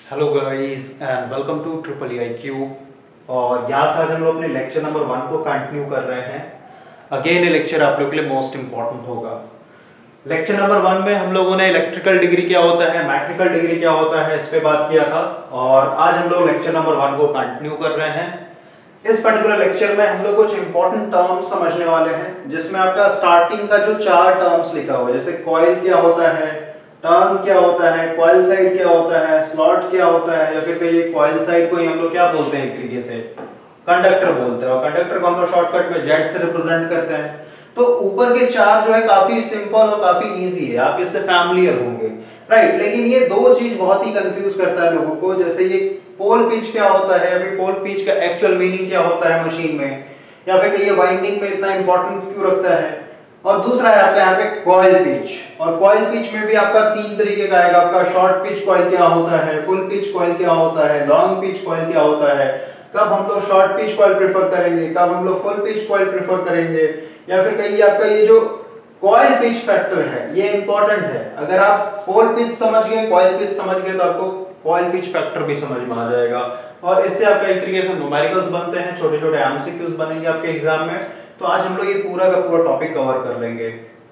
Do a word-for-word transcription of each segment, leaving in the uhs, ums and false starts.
Hello guys and welcome to triple I Q. और यहाँ से आज हम लोग अपने लेक्चर नंबर वन को कंटिन्यू कर रहे हैं। अगेन ये लेक्चर आप लोग के लिए मोस्ट इंपॉर्टेंट होगा। लेक्चर नंबर वन में हम लोगों ने इलेक्ट्रिकल डिग्री क्या होता है, मैकेनिकल डिग्री क्या होता है, इस पे बात किया था। और आज हम लोग लेक्चर नंबर वन को कंटिन्यू कर रहे हैं। इस पर्टिकुलर लेक्चर में हम लोग कुछ इंपॉर्टेंट टर्म्स समझने वाले हैं, जिसमें आपका स्टार्टिंग का जो चार टर्म्स लिखा हुआ है, जैसे कॉइल क्या होता है, टर्न क्या होता है, कॉइल साइड क्या होता है, स्लॉट क्या होता है, या फिर कहीं कॉइल साइड को ही हम लोग क्या बोलते हैं, एक तरीके से कंडक्टर बोलते हैं। और कंडक्टर को हम लोग शॉर्टकट में जेड से रिप्रेजेंट करते हैं। तो ऊपर के चार जो है काफी सिंपल और काफी इजी है, आप इससे फैमिलियर होंगे, राइट। लेकिन ये दो चीज बहुत ही कंफ्यूज करता है लोगों को, जैसे ये पोल पिच क्या होता है, अभी पोल पिच का एक्चुअल मीनिंग क्या होता है मशीन में, या फिर ये वाइंडिंग में इतना इंपॉर्टेंस क्यों रखता है। और दूसरा है आपका यहाँ पे कॉइल पिच, और कॉइल पिच में भी आपका तीन तरीके का आएगा। आपका शॉर्ट पिच कॉइल क्या होता है, फुल पिच कॉइल क्या होता है, लॉन्ग पिच कॉइल क्या होता है, कब हम लोग शॉर्ट पिच कॉइल प्रेफर करेंगे, कब हम लोग फुल पिच कॉइल प्रेफर करेंगे, या फिर कहीं आपका ये जो कॉइल पिच फैक्टर है ये इंपॉर्टेंट है। अगर आप पोल पिच समझ गए, कॉइल पिच समझ गए, तो आपको कॉइल पिच फैक्टर भी समझ में आ जाएगा। और इससे आपका एक तरीके से न्यूमेरिकल्स बनते हैं, छोटे छोटे एमसीक्यूज बनेंगे आपके एग्जाम में। तो आज हम लोग ये पूरा का पूरा टॉपिक कवर कर लेंगे।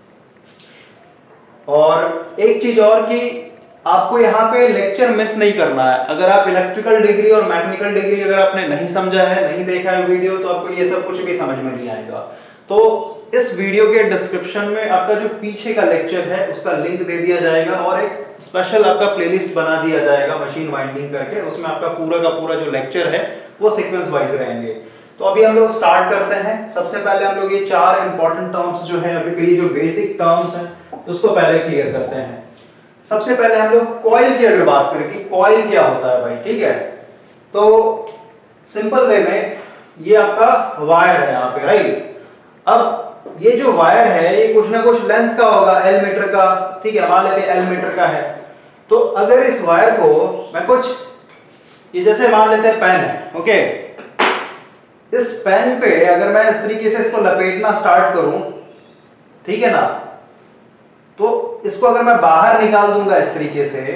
और एक चीज और कि आपको यहाँ पे लेक्चर मिस नहीं करना है। अगर आप इलेक्ट्रिकल डिग्री और मैकेनिकल डिग्री अगर आपने नहीं समझा है, नहीं देखा है वीडियो, तो आपको ये सब कुछ भी समझ में नहीं आएगा। तो इस वीडियो के डिस्क्रिप्शन में आपका जो पीछे का लेक्चर है उसका लिंक दे दिया जाएगा, और एक स्पेशल आपका प्लेलिस्ट बना दिया जाएगा मशीन वाइंडिंग करके। उसमें आपका पूरा का पूरा जो लेक्चर है वो सीक्वेंस वाइज रहेंगे। तो अभी हम लोग स्टार्ट करते हैं। सबसे पहले हम लोग ये चार इंपॉर्टेंट टर्म्स जो है, अभी ये जो बेसिक टर्म्स हैं उसको पहले क्लियर करते हैं। सबसे पहले हम लोग कॉइल की अगर बात करें कि कॉइल क्या होता है भाई, ठीक है। तो सिंपल वे में ये आपका वायर है यहाँ पे, राइट। अब ये जो वायर है ये कुछ ना कुछ लेंथ का होगा, एल मीटर का, ठीक है, मान लेते हैं एल मीटर का है। तो अगर इस वायर को मैं कुछ ये जैसे मान लेते हैं पेन है, ओके, इस पेन पे अगर मैं इस तरीके से इसको लपेटना स्टार्ट करूं, ठीक है ना, तो इसको अगर मैं बाहर निकाल दूंगा इस तरीके से,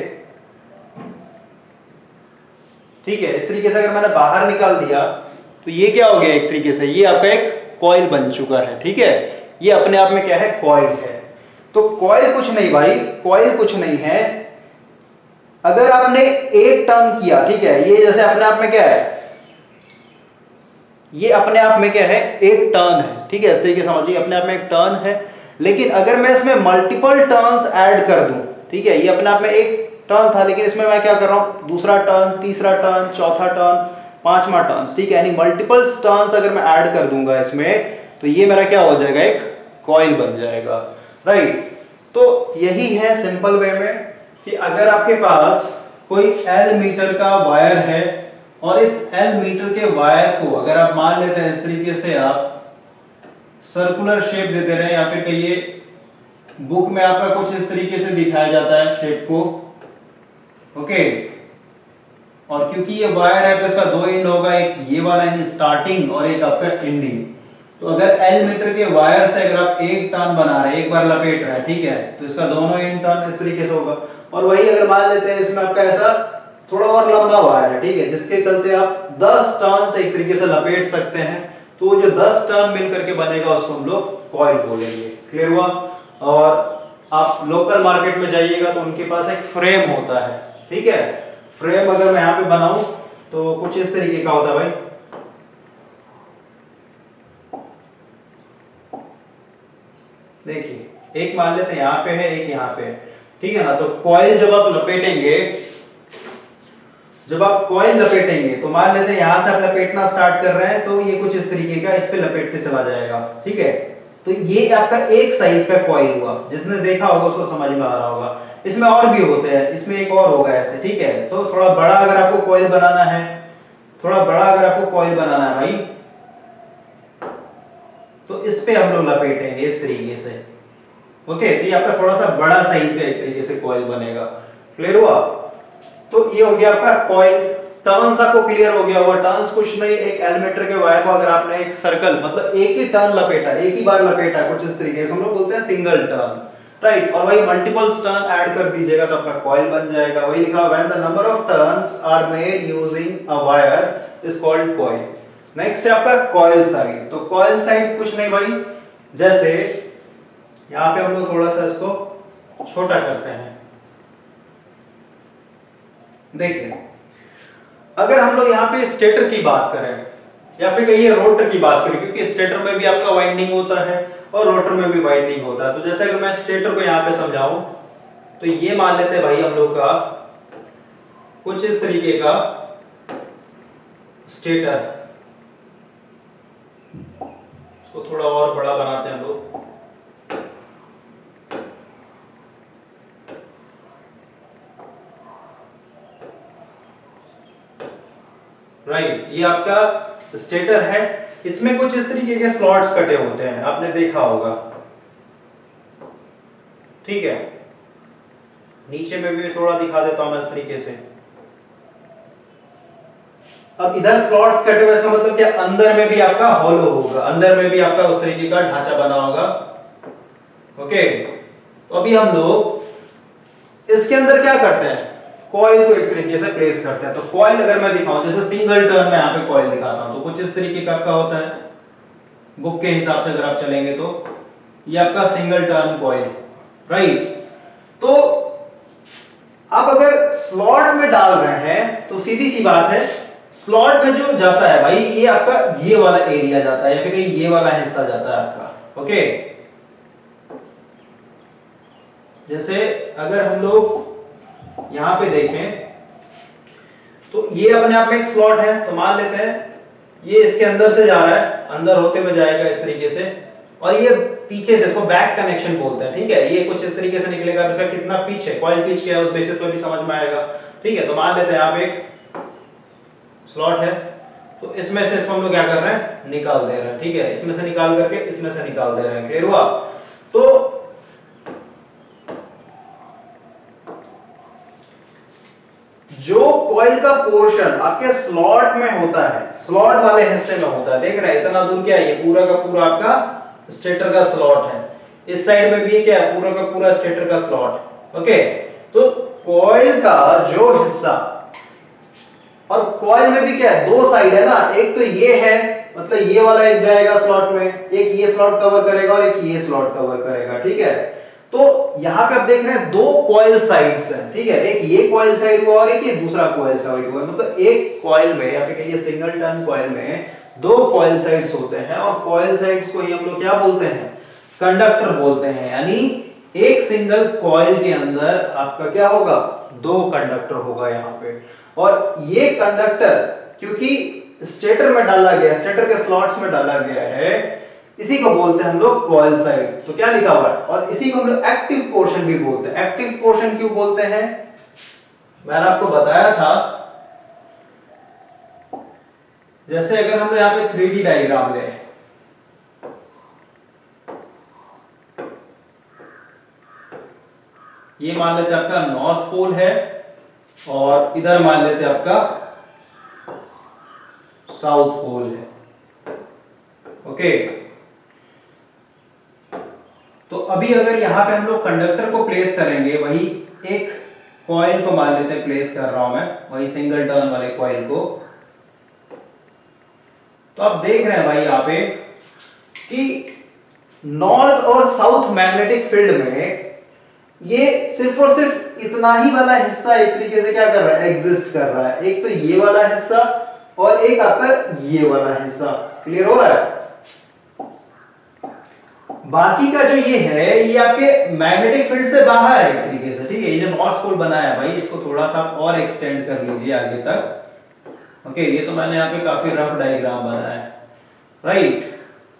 ठीक है, इस तरीके से अगर मैंने बाहर निकाल दिया तो ये क्या हो गया, एक तरीके से ये आपका एक कॉइल बन चुका है, ठीक है। ये अपने आप में क्या है, कॉइल है। तो कॉइल कुछ नहीं भाई, कॉइल कुछ नहीं है। अगर आपने एक टर्न किया, ठीक है, ये जैसे अपने आप में क्या है, ये अपने आप में क्या है, एक टर्न है, ठीक है, इस तरीके समझिए, अपने आप में एक टर्न है। लेकिन अगर मैं इसमें मल्टीपल टर्न्स ऐड कर दूं, ठीक है, ये अपने आप में एक टर्न था, लेकिन इसमें मैं क्या कर रहा हूं, दूसरा टर्न, तीसरा टर्न, चौथा टर्न, पांचवा टर्न, ठीक है, यानी मल्टीपल टर्न्स अगर मैं ऐड कर दूंगा इसमें, तो ये मेरा क्या हो जाएगा, एक कॉइल बन जाएगा, राइट। तो यही है सिंपल वे में कि अगर आपके पास कोई एल मीटर का वायर है और इस एल मीटर के वायर को अगर आप मान लेते हैं इस तरीके से, आप सर्कुलर शेप देते रहे, या फिर कहिए बुक में आपका कुछ इस तरीके से दिखाया जाता है शेप को, ओके। और क्योंकि ये वायर है तो इसका दो एंड होगा, एक ये वाला यानी स्टार्टिंग और एक आपका एंडिंग। तो अगर एल मीटर के वायर से अगर आप एक टर्न बना रहे हैं, एक बार लपेट रहे हैं, ठीक है, तो इसका दोनों एंड टर्न इस तरीके से होगा। और वही अगर मान लेते हैं इसमें आपका ऐसा थोड़ा और लंबा वायर है, ठीक है, जिसके चलते आप दस टर्न से एक तरीके से लपेट सकते हैं, तो जो दस टर्न मिल करके बनेगा उसको हम लोग कॉइल बोलेंगे। क्लियर हुआ। और आप लोकल मार्केट में जाइएगा तो उनके पास एक फ्रेम होता है, ठीक है। फ्रेम अगर मैं यहाँ पे बनाऊं तो कुछ इस तरीके का होता है भाई, देखिए, एक मान लेते हैं यहाँ पे है, एक यहाँ पे है, ठीक है ना। तो कॉइल जब आप लपेटेंगे, जब आप कॉइल लपेटेंगे तो मान लेते हैं यहां से आप लपेटना स्टार्ट कर रहे हैं, तो ये कुछ इस तरीके का इस पे लपेटते चला जाएगा, ठीक है। तो ये आपका एक साइज का कॉइल हुआ, जिसने देखा होगा उसको समझ में आ रहा होगा। इसमें और भी होते हैं, इसमें एक और होगा ऐसे, ठीक है। तो थोड़ा बड़ा अगर आपको कॉइल बनाना है, थोड़ा बड़ा अगर आपको कॉइल बनाना है भाई, तो इस पे हम लोग लपेटेंगे इस तरीके से, ओके। तो ये आपका थोड़ा सा बड़ा साइज का एक तरीके से कॉइल बनेगा। क्लियर हुआ। तो ये हो गया आपका कॉइल। टर्न्स आपको क्लियर हो गया होगा। टर्न्स कुछ नहीं, एक एल मीटर के वायर को अगर आपने एक सर्कल, मतलब एक ही टर्न लपेटा, एक ही बार लपेटा कुछ इस तरीके से, हम लोग बोलते हैं सिंगल टर्न, राइट। और वही मल्टीपल्स टर्न ऐड कर दीजिएगा तो आपका कॉइल बन जाएगा। वही लिखा हुआ है when the number of turns are made using a wire is called coil. Next है आपका कॉइल साइड। तो कॉइल साइड कुछ नहीं भाई, जैसे यहां पे हम लोग थोड़ा सा इसको छोटा करते हैं। देखिए अगर हम लोग यहाँ पे स्टेटर की बात करें या फिर कहिए रोटर की बात करें, क्योंकि स्टेटर में भी आपका वाइंडिंग होता है और रोटर में भी वाइंडिंग होता है। तो जैसे अगर मैं स्टेटर को यहाँ पे समझाऊं तो ये मान लेते हैं भाई हम लोग का कुछ इस तरीके का स्टेटर, इसको थोड़ा और बड़ा बनाते हैं हम लोग। राइट right, ये आपका स्टेटर है। इसमें कुछ इस तरीके के स्लॉट्स कटे होते हैं, आपने देखा होगा, ठीक है। नीचे में भी थोड़ा दिखा देता हूं मैं इस तरीके से। अब इधर स्लॉट्स कटे हुए, इसका मतलब क्या अंदर में भी आपका हॉलो होगा, अंदर में भी आपका उस तरीके का ढांचा बना होगा। ओके, तो अभी हम लोग इसके अंदर क्या करते हैं, कॉइल को एक तरीके से प्लेस करते हैं। तो कॉइल अगर मैं दिखाऊं, जैसे सिंगल टर्न में यहाँ पे कॉइल दिखाता हूं, तो कुछ इस तरीके का आपका होता है। बुक के हिसाब से अगर आप चलेंगे तो ये आपका सिंगल टर्न कॉइल, राइट। तो आप अगर स्लॉट में डाल रहे हैं तो सीधी सी बात है, स्लॉट में जो जाता है भाई ये आपका ये वाला एरिया जाता है या फिर ये वाला हिस्सा जाता है आपका। ओके, जैसे अगर हम लोग यहां पे देखें तो ये अपने आप में एक स्लॉट है, तो मान लेते हैं ये इसके अंदर से जा रहा है, अंदर होते हुए जाएगा इस तरीके से, और ये पीछे से, इसको बैक कनेक्शन बोलते हैं, ठीक है। ये कुछ इस तरीके से निकलेगा, इसका कितना पिच है, कॉइल पिच क्या है उस बेसिस पर भी समझ में आएगा, ठीक है। तो मान लेते हैं यहाँ पे एक स्लॉट है, तो इसमें से इसको हम लोग क्या कर रहे हैं, निकाल दे रहे हैं, ठीक है। इसमें से निकाल करके इसमें से निकाल दे रहे हैं, क्लियर हुआ। तो जो कॉइल का पोर्शन आपके स्लॉट में होता है, स्लॉट वाले हिस्से में होता है, देख रहे हैं इतना दूर क्या है, ये पूरा का पूरा आपका स्टेटर का स्लॉट है। इस साइड में भी क्या है, पूरा का पूरा स्टेटर का स्लॉट। ओके, तो कॉइल का जो हिस्सा, और कॉइल में भी क्या है, दो साइड है ना, एक तो ये है, मतलब ये वाला एक जाएगा स्लॉट में, एक ये स्लॉट कवर करेगा और एक ये स्लॉट कवर करेगा, ठीक है। तो यहां पे आप देख रहे हैं दो कॉइल साइड्स हैं, ठीक है। एक ये कॉइल साइड हुआ और एक ये दूसरा कॉइल साइड हुआ, मतलब एक कॉइल में या फिर कहिए सिंगल टर्न कॉइल में दो कॉइल साइड्स होते हैं, और कॉइल साइड्स को ही हम लोग क्या बोलते हैं, कंडक्टर बोलते हैं। यानी एक सिंगल कॉइल के अंदर आपका क्या होगा, दो कंडक्टर होगा यहाँ पे। और ये कंडक्टर क्योंकि स्टेटर में डाला गया, स्टेटर के स्लॉट्स में डाला गया है, इसी को बोलते हैं हम लोग कॉइल साइड। तो क्या लिखा हुआ है, और इसी को हम लोग एक्टिव पोर्शन भी बोलते हैं। एक्टिव पोर्शन क्यों बोलते हैं, मैंने आपको बताया था। जैसे अगर हम यहाँ पे थ्री डी डायग्राम ले, ये मान लेते हैं आपका नॉर्थ पोल है और इधर मान लेते हैं आपका साउथ पोल है। ओके, तो अभी अगर यहां पे हम लोग कंडक्टर को प्लेस करेंगे, वही एक कॉइल को मान लेते हैं प्लेस कर रहा हूं मैं, वही सिंगल टर्न वाले कॉइल को, तो आप देख रहे हैं भाई यहां पे कि नॉर्थ और साउथ मैग्नेटिक फील्ड में ये सिर्फ और सिर्फ इतना ही वाला हिस्सा एक तरीके से क्या कर रहा है, एग्जिस्ट कर रहा है। एक तो ये वाला हिस्सा और एक आपका ये वाला हिस्सा, क्लियर हो रहा है। बाकी का जो ये है ये आपके मैग्नेटिक फील्ड से बाहर है एक तरीके से, ठीक है। ये जो नॉर्थ पोल बनाया है भाई, इसको थोड़ा सा और एक्सटेंड कर लीजिए आगे तक। ओके, ये तो मैंने यहाँ पे काफी रफ डायग्राम बनाया है, राइट।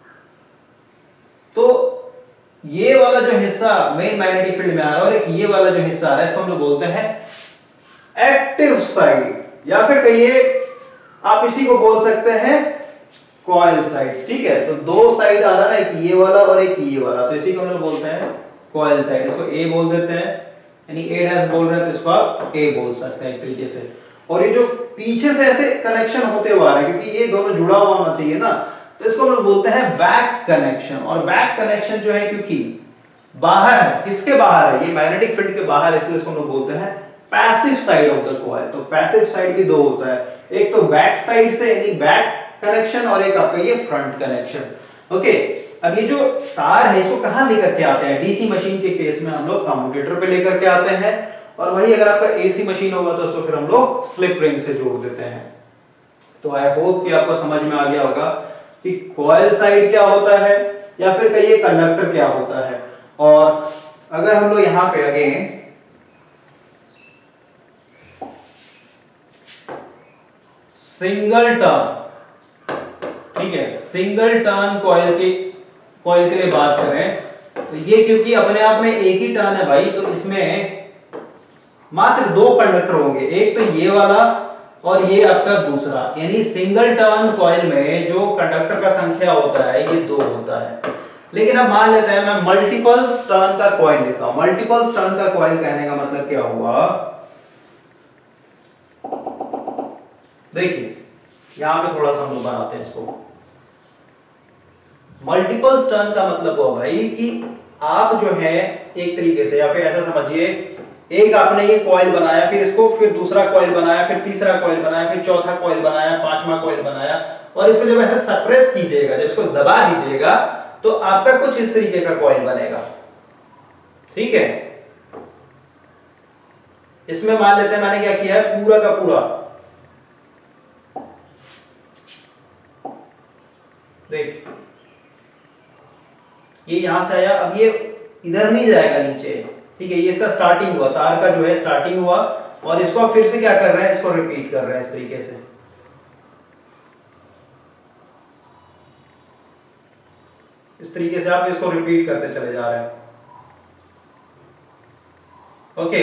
तो ये वाला जो हिस्सा मेन मैग्नेटिक फील्ड में आ रहा है और एक ये वाला जो हिस्सा आ रहा है, इसको हम लोग बोलते हैं एक्टिव साइड, या फिर कहिए आप इसी को बोल सकते हैं कॉइल साइड्स, ठीक है। तो दो साइड आ रहा है, एक ये वाला और एक ये वाला, तो इसी को हम लोग बोलते हैं कॉइल साइड। इसको ए बोल देते हैं, यानी ए डैश बोल रहे हैं तो इसको आप ए बोल सकते हैं एक तरीके से। और ये जो पीछे से ऐसे कनेक्शन होते हुए आ रहे हैं, क्योंकि ये दोनों जुड़ा हुआ होना चाहिए ना, तो इसको हम लोग बोलते हैं बैक कनेक्शन। और बैक कनेक्शन जो है, क्योंकि बाहर है, किसके बाहर है, ये मैग्नेटिक फील्ड के बाहर है, इसलिए इसको हम लोग बोलते हैं passive side of the coil. तो पैसिव साइड भी दो होता है, एक तो बैक साइड से यानी बैक कनेक्शन और एक आपका ये फ्रंट कनेक्शन। ओके, अब ये जो तार है इसको कहां लेकर के आते हैं, डीसी मशीन के केस में हम लोग कम्यूटेटर पे लेकर के आते हैं, और वही अगर आपका एसी मशीन होगा तो उसको फिर हम लोग स्लिप रिंग से जोड़ देते हैं। तो आई होप कि आपको समझ में आ गया होगा कि कॉइल साइड क्या होता है या फिर कहिए कंडक्टर क्या होता है। और अगर हम लोग यहां पे अगेन सिंगल टर्न, ठीक है, सिंगल टर्न कॉइल की कॉइल के लिए बात करें तो ये क्योंकि अपने आप में एक ही टर्न है भाई, तो इसमें मात्र दो कंडक्टर होंगे, एक तो ये वाला और ये आपका दूसरा, यानी सिंगल टर्न कॉइल में जो कंडक्टर का संख्या होता है ये दो होता है। लेकिन अब मान लेते हैं मैं मल्टीपल टर्न का कॉइल लेता हूं। मल्टीपल टर्न का कॉइल कहने का मतलब क्या हुआ, देखिए यहां पे थोड़ा सा हम लोग बनाते हैं इसको। मल्टीपल टर्न का मतलब हुआ भाई कि आप जो है एक तरीके से, या फिर ऐसा समझिए, एक आपने ये कॉइल बनाया, फिर इसको फिर दूसरा कॉइल बनाया, फिर तीसरा कॉइल बनाया, फिर चौथा कॉइल बनाया, पांचवा कॉइल बनाया, और इसको जब ऐसे सप्रेस कीजिएगा, जब इसको दबा दीजिएगा तो आपका कुछ इस तरीके का कॉइल बनेगा। ठीक है, इसमें मान लेते हैं मैंने क्या किया है, पूरा का पूरा देख, ये यहां से आया, अब ये इधर नहीं जाएगा नीचे, ठीक है, ये इसका स्टार्टिंग हुआ, तार का जो है स्टार्टिंग हुआ, और इसको फिर से क्या कर रहे हैं, इसको रिपीट कर रहे हैं इस तरीके से। इस तरीके से आप इसको रिपीट करते चले जा रहे हैं। ओके,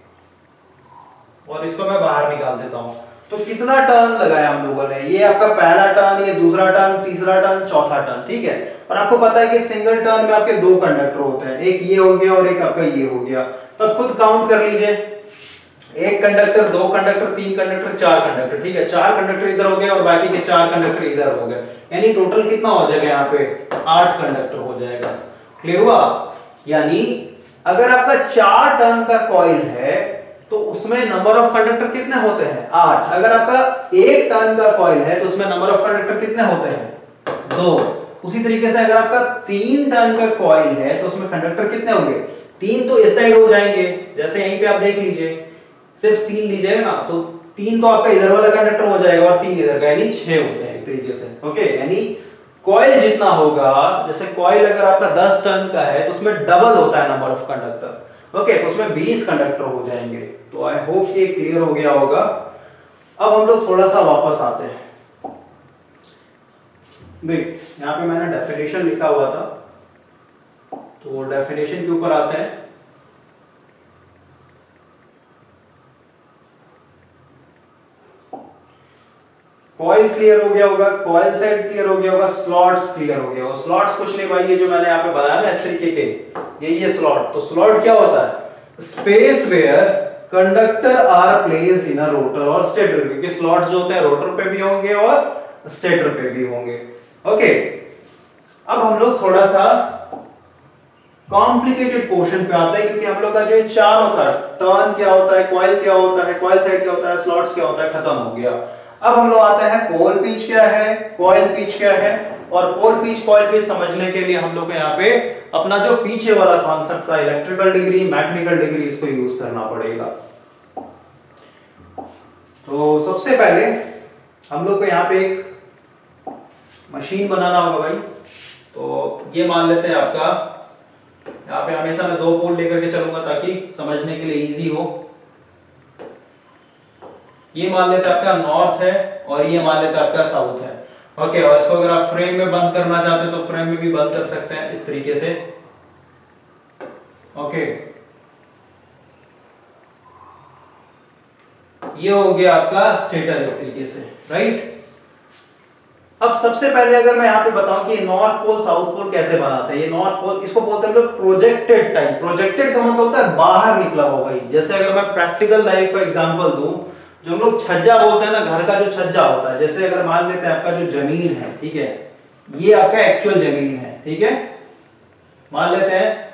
और इसको मैं बाहर निकाल देता हूं। तो कितना टर्न लगाया हम लोगों ने, ये आपका पहला टर्न, ये दूसरा टर्न, तीसरा टर्न, चौथा टर्न, ठीक है। और आपको पता है कि सिंगल टर्न में आपके दो कंडक्टर होते हैं, एक ये हो गया और एक आपका ये हो गया। तब खुद काउंट कर लीजिए, एक कंडक्टर, दो कंडक्टर, तीन कंडक्टर, चार कंडक्टर, ठीक है, चार कंडक्टर इधर हो गए और बाकी के चार कंडक्टर इधर हो गए, यानी टोटल कितना हो जाएगा यहाँ पे, आठ कंडक्टर हो जाएगा। क्लियर हुआ? यानी अगर आपका चार टर्न का कॉइल है तो उसमें नंबर ऑफ कंडक्टर कितने होते हैं, आठ। अगर आपका एक टर्न का कॉइल है तो उसमें नंबर ऑफ कंडक्टर कितने होते हैं, दो। उसी तरीके से अगर आपका तीन टर्न का कॉइल है तो उसमें कंडक्टर कितने होंगे, तीन तो इस साइड हो जाएंगे, जैसे यहीं पे आप देख लीजिए, सिर्फ तीन लीजिएगा ना तो तीन तो आपका इधर वाला कंडक्टर हो जाएगा और तीन इधर का, यानी छह होते हैं एक तरीके से। ओके, यानी कॉइल जितना होगा, जैसे कॉइल अगर आपका दस टर्न का है तो उसमें डबल होता है नंबर ऑफ कंडक्टर। ओके, तो उसमें बीस कंडक्टर हो जाएंगे। तो आई होप ये क्लियर हो गया होगा। अब हम लोग थोड़ा सा वापस आते हैं। देख, यहाँ पे मैंने डेफिनेशन लिखा हुआ था, तो डेफिनेशन के ऊपर आते हैं। कॉइल क्लियर हो गया होगा, कॉइल साइड क्लियर हो गया होगा, स्लॉट्स क्लियर हो गया होगा। स्लॉट्स कुछ नहीं भाई, ये जो मैंने यहाँ पे बनाया ना इस तरीके के, ये ये स्लॉट। तो स्लॉट क्या होता है, space where conductor are placed in a rotor और स्टेटर, क्योंकि स्लॉट जो होते हैं रोटर पे भी होंगे और स्टेटर पे भी होंगे। ओके, अब हम लोग थोड़ा सा कॉम्प्लिकेटेड पोर्शन पे आते हैं, क्योंकि हम लोग का जो चार होता है, टर्न क्या होता है, कॉइल क्या होता है, कॉइल साइड क्या होता है, स्लॉट्स क्या होता है, खत्म हो गया। अब हम लोग आते हैं पोल पिच क्या है, कॉइल पिच क्या है, और पोल पिच कॉइल पिच समझने के लिए हम लोग को यहाँ पे अपना जो पीछे वाला कॉन्सेप्ट था, इलेक्ट्रिकल डिग्री, मैकेनिकल डिग्री, इसको यूज करना पड़ेगा। तो सबसे पहले हम लोग को यहाँ पे एक मशीन बनाना होगा भाई। तो ये मान लेते हैं आपका, यहाँ पे हमेशा मैं दो पोल लेकर के चलूंगा ताकि समझने के लिए इजी हो। ये मान लेते हैं आपका नॉर्थ है और ये मान लेते हैं आपका साउथ है। ओके, और इसको अगर आप फ्रेम में बंद करना चाहते हैं तो फ्रेम में भी बंद कर सकते हैं इस तरीके से। ओके, ये हो गया आपका स्टेटर एक तरीके से, राइट। अब सबसे पहले अगर मैं यहाँ पे बताऊं कि नॉर्थ पोल साउथ पोल कैसे बनाते हैं, ये नॉर्थ पोल, इसको बोलते हैं लोग प्रोजेक्टेड टाइप। प्रोजेक्टेड का मतलब होता है बाहर निकला हो भाई। जैसे अगर मैं प्रैक्टिकल लाइफ का एग्जांपल दूं, जो हम लोग छज्जा बोलते हैं ना, घर का जो छज्जा होता है, जैसे अगर मान लेते हैं आपका जो जमीन है, ठीक है, ये आपका एक्चुअल जमीन है, ठीक है, मान लेते हैं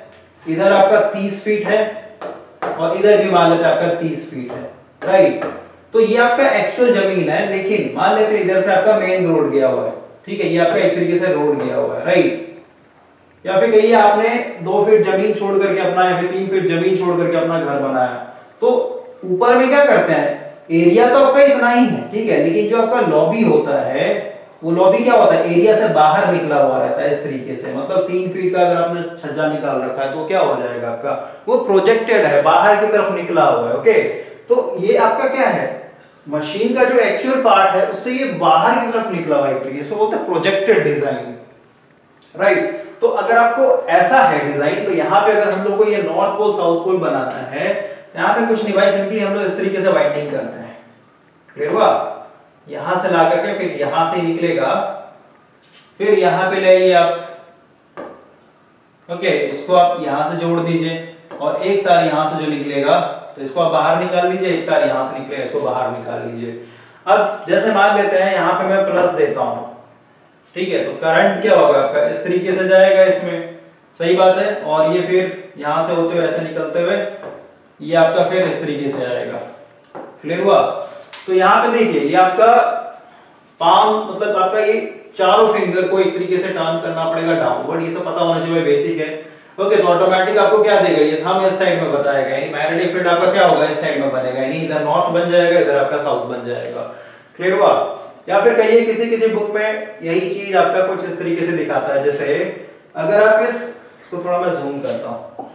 इधर आपका तीस फीट है और इधर भी मान लेते हैं आपका तीस फीट है, राइट। तो ये आपका एक्चुअल जमीन है, लेकिन मान लेते इधर से आपका मेन रोड गया हुआ है, ठीक है, ये आपका एक तरीके से रोड गया हुआ है, राइट। या फिर कहिए आपने दो फीट जमीन छोड़ करके अपना या फिर तीन फीट जमीन छोड़ करके अपना घर बनाया, तो ऊपर में क्या करते हैं, एरिया तो आपका इतना ही है, ठीक है, लेकिन जो आपका लॉबी होता है वो लॉबी क्या होता है, एरिया से बाहर निकला हुआ रहता है इस तरीके से। मतलब तीन फीट का अगर आपने छज्जा निकाल रखा है तो क्या हो जाएगा आपका, वो प्रोजेक्टेड है, बाहर की तरफ निकला हुआ है, ओके। तो ये आपका क्या है, मशीन का जो एक्चुअल पार्ट है उससे ये बाहर की तरफ निकला हुआ है, एक तरीके से बोलते हैं प्रोजेक्टेड डिजाइन, राइट। तो अगर आपको ऐसा है डिजाइन, तो यहाँ पे अगर हम लोग को ये नॉर्थ पोल साउथ पोल बनाना है, तो यहाँ पे कुछ नहीं भाई, सिंपली हम लोग इस तरीके से वाइंडिंग करते हैं, क्लियर हुआ। यहां से ला करके फिर यहां से निकलेगा, फिर यहां पे ले आइए आप, ओके, इसको आप यहां से जोड़ दीजिए और एक तार यहां से जो निकलेगा तो इसको आप बाहर निकाल लीजिए, एक तार यहां से निकलेगा इसको बाहर निकाल लीजिए। अब जैसे मान लेते हैं यहां पे मैं प्लस देता हूं, ठीक है, तो करंट क्या होगा आपका, इस तरीके से जाएगा इसमें, सही बात है, और ये फिर यहां से होते हुए ऐसे निकलते हुए ये आपका फिर इस तरीके से आएगा, क्लियर हुआ। तो यहाँ पे देखिए ये आपका पाम, मतलब आपका ये चारों फिंगर को एक तरीके से टर्न करना पड़ेगा डाउनवर्ड, ये सब पता होना चाहिए, बेसिक है, ओके। तो ऑटोमेटिक आपको क्या देगा, ये थंब इस साइड में बताएगा, यानी मैग्नेटिक फील्ड आपका क्या होगा, इस साइड में बनेगा, यानी इधर नॉर्थ बन जाएगा, इधर आपका साउथ बन जाएगा, क्लियर हुआ। या फिर कहिए किसी किसी बुक में यही चीज आपका कुछ इस तरीके से दिखाता है, जैसे अगर आप इस इसको थोड़ा मैं जूम करता हूं,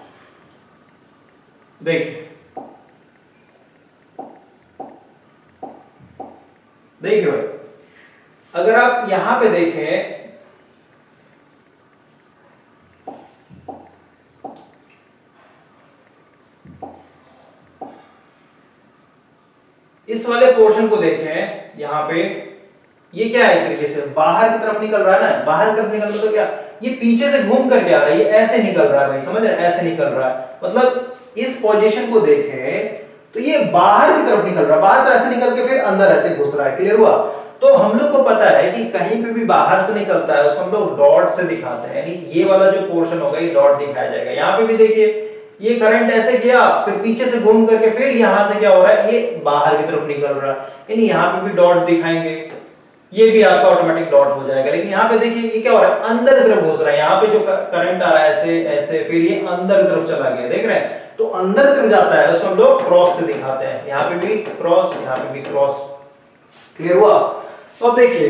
देखिए देखिए भाई, अगर आप यहां पे देखें, इस वाले पोर्शन को देखें, यहां पे ये क्या है, एक तरीके से बाहर की तरफ निकल रहा है ना, बाहर की तरफ निकल रहा तो क्या, ये पीछे से घूम करके आ रहा है, ये ऐसे निकल रहा है भाई, समझ रहे हैं, ऐसे निकल रहा है, मतलब इस पोजीशन को देखें तो ये बाहर की तरफ निकल रहा है, बाहर तरफ ऐसे निकल के फिर अंदर ऐसे घुस रहा है, क्लियर हुआ। तो हम लोग को पता है कि कहीं पे भी बाहर से निकलता है उसको हम लोग डॉट से दिखाते हैं, यानी ये वाला जो पोर्शन होगा ये डॉट दिखाया जाएगा। यहाँ पे भी देखिए ये करंट ऐसे गया, फिर पीछे से घूम करके फिर यहाँ से क्या हो रहा है, ये बाहर की तरफ निकल रहा है, यानी यहाँ पे भी डॉट दिखाएंगे, ये भी आपका ऑटोमेटिक डॉट हो जाएगा। लेकिन यहाँ पे देखिए ये क्या हो रहा है, अंदर की तरफ घुस रहा है, यहाँ पे जो करंट आ रहा है ऐसे ऐसे, फिर ये अंदर की तरफ चला गया, देख रहे हैं, तो अंदर की तरफ जाता है, उसको हम लोग क्रॉस से दिखाते हैं, यहाँ पे भी क्रॉस, यहाँ पे भी क्रॉस, क्लियर हुआ। तो अब देखिए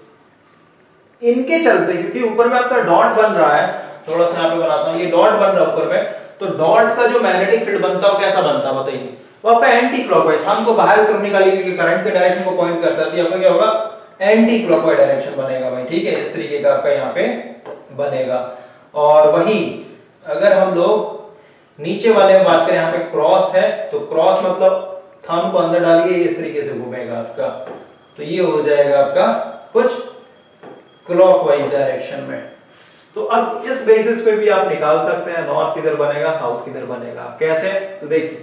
इनके चलते, क्योंकि ऊपर में आपका डॉट बन रहा है, थोड़ा सा यहाँ पे बनाता हूँ, ये डॉट बन रहा है ऊपर में, तो डॉट का जो मैग्नेटिक फील्ड बनता है कैसा बनता है बताइए, वो आपका एंटी क्लॉकवाइज, थंब को बाहर की तरफ निकालिए क्योंकि करंट के डायरेक्शन को पॉइंट करता है, तो आपका क्या होगा, एंटी क्लॉकवाइज डायरेक्शन बनेगा भाई, ठीक है, इस तरीके का आपका यहाँ पे बनेगा। और वही अगर हम लोग नीचे वाले में बात करें, यहाँ पे क्रॉस है, तो क्रॉस मतलब थंब को अंदर डालिए, इस तरीके से घूमेगा आपका, तो ये हो जाएगा आपका कुछ क्लॉकवाइज डायरेक्शन में। तो अब इस बेसिस पे भी आप निकाल सकते हैं, नॉर्थ किधर बनेगा, साउथ किधर बनेगा, कैसे, तो देखिए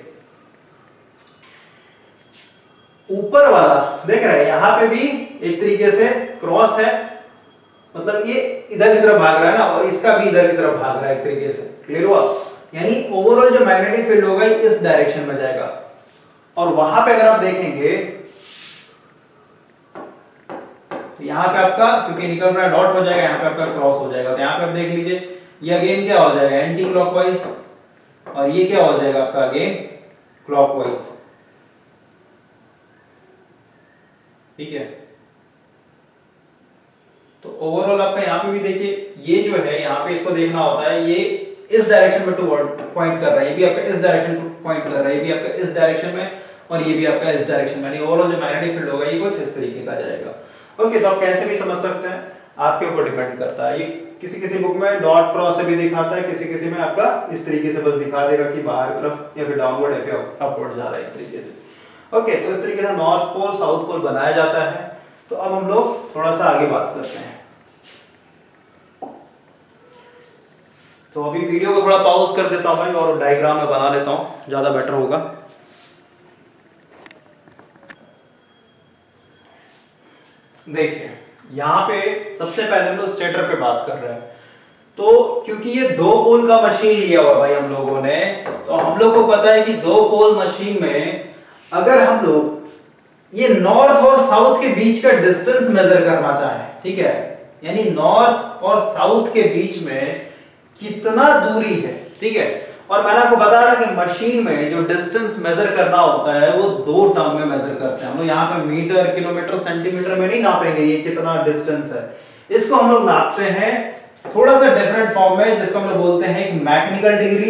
ऊपर वाला देख रहे हैं, यहां पे भी एक तरीके से क्रॉस है, मतलब ये इधर की तरफ भाग रहा है ना, और इसका भी इधर की तरफ भाग रहा है एक तरीके से, क्लियर हुआ। यानी ओवरऑल जो मैग्नेटिक फील्ड होगा इस डायरेक्शन में जाएगा। और वहां पे अगर आप देखेंगे तो यहाँ पे आपका क्योंकि निकल रहा है डॉट हो जाएगा, यहाँ पे आपका क्रॉस हो जाएगा, तो यहाँ पे आप देख लीजिए ये अगेन क्या हो जाएगा, एंटी क्लॉकवाइज, और ये क्या हो जाएगा आपका अगेन क्लॉकवाइज, ठीक है। तो ओवरऑल आपका यहाँ पे भी देखिए ये जो है, यहाँ पे इसको देखना होता है, ये इस डायरेक्शन में टुवर्ड पॉइंट कर रहा है, ये भी आपका इस डायरेक्शन पॉइंट कर रहा है, ये भी आपका इस डायरेक्शन में, और ये भी आपका इस डायरेक्शन में, यानी ओवरऑल जो मैग्नेटिक फील्ड होगा ये कुछ इस तरीके का जाएगा। ओके, तो आप कैसे भी समझ सकते हैं, आपके ऊपर डिपेंड करता है। ये किसी किसी बुक में डॉट क्रॉस से भी दिखाता है, किसी किसी में आपका इस तरीके से बस दिखा देगा कि बाहर की तरफ या फिर डाउनवर्ड या फिर अपवर्ड जा रहा है एक तरीके से। ओके, तो इस तरीके से नॉर्थ पोल साउथ पोल बनाया जाता है। तो अब हम लोग थोड़ा सा आगे बात करते हैं। तो अभी वीडियो को थोड़ा पॉज कर देता हूं भाई और डायग्राम में बना लेता हूं, ज्यादा बेटर होगा। देखिए यहाँ पे सबसे पहले हम लोग स्टेटर पे बात कर रहे हैं। तो क्योंकि ये दो पोल का मशीन लिया हुआ भाई हम लोगों ने, तो हम लोग को पता है कि दो पोल मशीन में अगर हम लोग ये नॉर्थ और साउथ के बीच का डिस्टेंस मेजर करना चाहें, ठीक है, यानी नॉर्थ और साउथ के बीच में कितना दूरी है, ठीक है, और मैंने आपको बताया कि मशीन में जो डिस्टेंस मेजर करना होता है वो दो टर्म में मेजर करते हैं हम लोग। यहाँ पे मीटर, किलोमीटर, सेंटीमीटर में नहीं नापेंगे ये कितना डिस्टेंस है, इसको हम लोग नापते हैं थोड़ा सा डिफरेंट फॉर्म में, जिसको हम लोग बोलते हैं कि मैकेनिकल डिग्री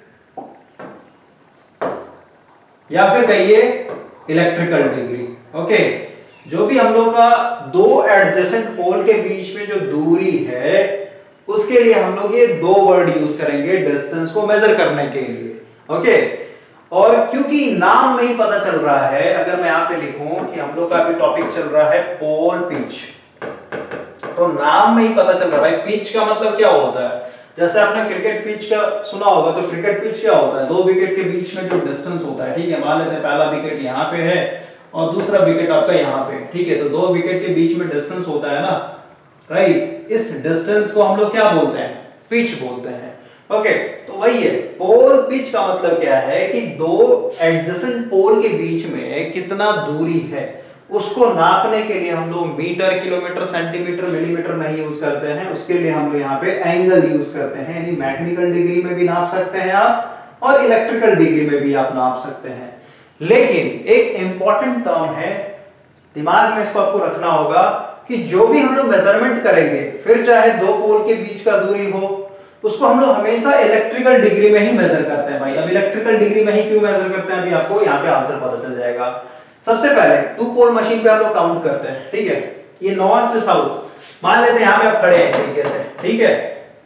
या फिर कहिए इलेक्ट्रिकल डिग्री। ओके, जो भी हम लोग का दो एडजेसेंट पोल के बीच में जो दूरी है उसके लिए हम लोग ये दो वर्ड यूज करेंगे डिस्टेंस को मेजर करने के लिए। ओके, और क्योंकि नाम में ही पता चल रहा है, अगर मैं यहां पे लिखूं कि हम लोग का अभी टॉपिक चल रहा है पोल पिच, तो नाम में ही पता चल रहा है पिच का मतलब क्या होता है। जैसे आपने क्रिकेट पिच का सुना होगा, तो क्रिकेट पिच क्या होता है, दो विकेट के बीच में जो डिस्टेंस होता है, ठीक है, मान लेते हैं पहला विकेट यहाँ पे है और दूसरा विकेट आपका यहाँ पे, ठीक है, तो दो विकेट के बीच में डिस्टेंस होता है ना, राइट, इस डिस्टेंस को हम लोग क्या बोलते हैं, पिच बोलते हैं। ओके, तो वही है पोल पिच का मतलब क्या है कि दो एडजेसेंट पोल के बीच में कितना दूरी है उसको नापने के लिए हम लोग मीटर, किलोमीटर, सेंटीमीटर, मिलीमीटर नहीं यूज करते हैं, उसके लिए हम लोग यहाँ पे एंगल यूज करते हैं, यानी मैकेनिकल डिग्री में भी नाप सकते हैं आप और इलेक्ट्रिकल डिग्री में भी आप नाप सकते हैं। लेकिन एक इंपॉर्टेंट टर्म है, दिमाग में इसको आपको रखना होगा कि जो भी हम लोग मेजरमेंट करेंगे, फिर चाहे दो पोल के बीच का दूरी हो, उसको हम लोग हमेशा इलेक्ट्रिकल डिग्री में ही मेजर करते हैं भाई। अब इलेक्ट्रिकल डिग्री में ही क्यों मेजर करते हैं, अभी आपको यहाँ पे आंसर पता चल जाएगा। सबसे पहले टू पोल मशीन पे हम लोग काउंट करते हैं, ठीक है, ये नॉर्थ से साउथ मान लेते हैं, यहाँ पे आप खड़े हैं तरीके से, ठीक है,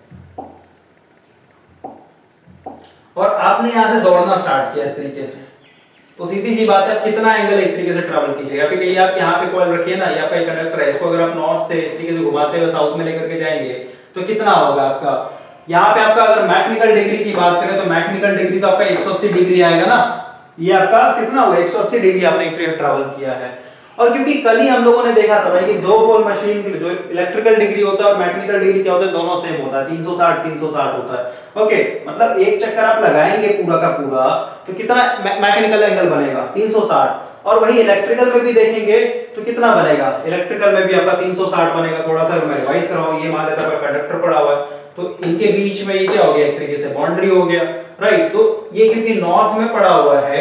और आपने यहां से दौड़ना स्टार्ट किया इस तरीके से, तो सीधी सी बात है कितना एंगल एक तरीके से ट्रैवल कीजिएगा। फिर कहिए आप यहाँ पे कॉइल रखिए ना, या पे कंडक्टर है, इसको अगर आप नॉर्थ से इस तरीके से घुमाते हुए साउथ में लेकर के जाएंगे तो कितना होगा आपका, यहाँ पे आपका अगर मैकेनिकल डिग्री की बात करें तो मैकेनिकल डिग्री तो आपका एक सौ अस्सी डिग्री आएगा ना, ये आपका कितना हुआ, एक सौ अस्सी डिग्री आपने एक तरीके ट्रैवल किया है। और क्योंकि कल ही हम लोगों ने देखा था भाई कि दो पोल मशीन की जो इलेक्ट्रिकल डिग्री होता है और मैकेनिकल डिग्री क्या होता है, दोनों सेम होता है, तीन सौ साठ तीन सौ साठ होता है। ओके, मतलब एक चक्कर आप लगाएंगे पूरा का पूरा तो कितना मैकेनिकल एंगल बनेगा, तीन सौ साठ, और वही इलेक्ट्रिकल में भी देखेंगे तो कितना बनेगा, इलेक्ट्रिकल में भी आपका तीन सौ साठ बनेगा। थोड़ा सा मैं रिवाइज करवाऊं, ये मान लेता है कंडक्टर पड़ा हुआ है, तो इनके बीच में ये क्या हो गया, एक तरीके से बाउंड्री हो गया, राइट, तो ये क्योंकि नॉर्थ में पड़ा हुआ है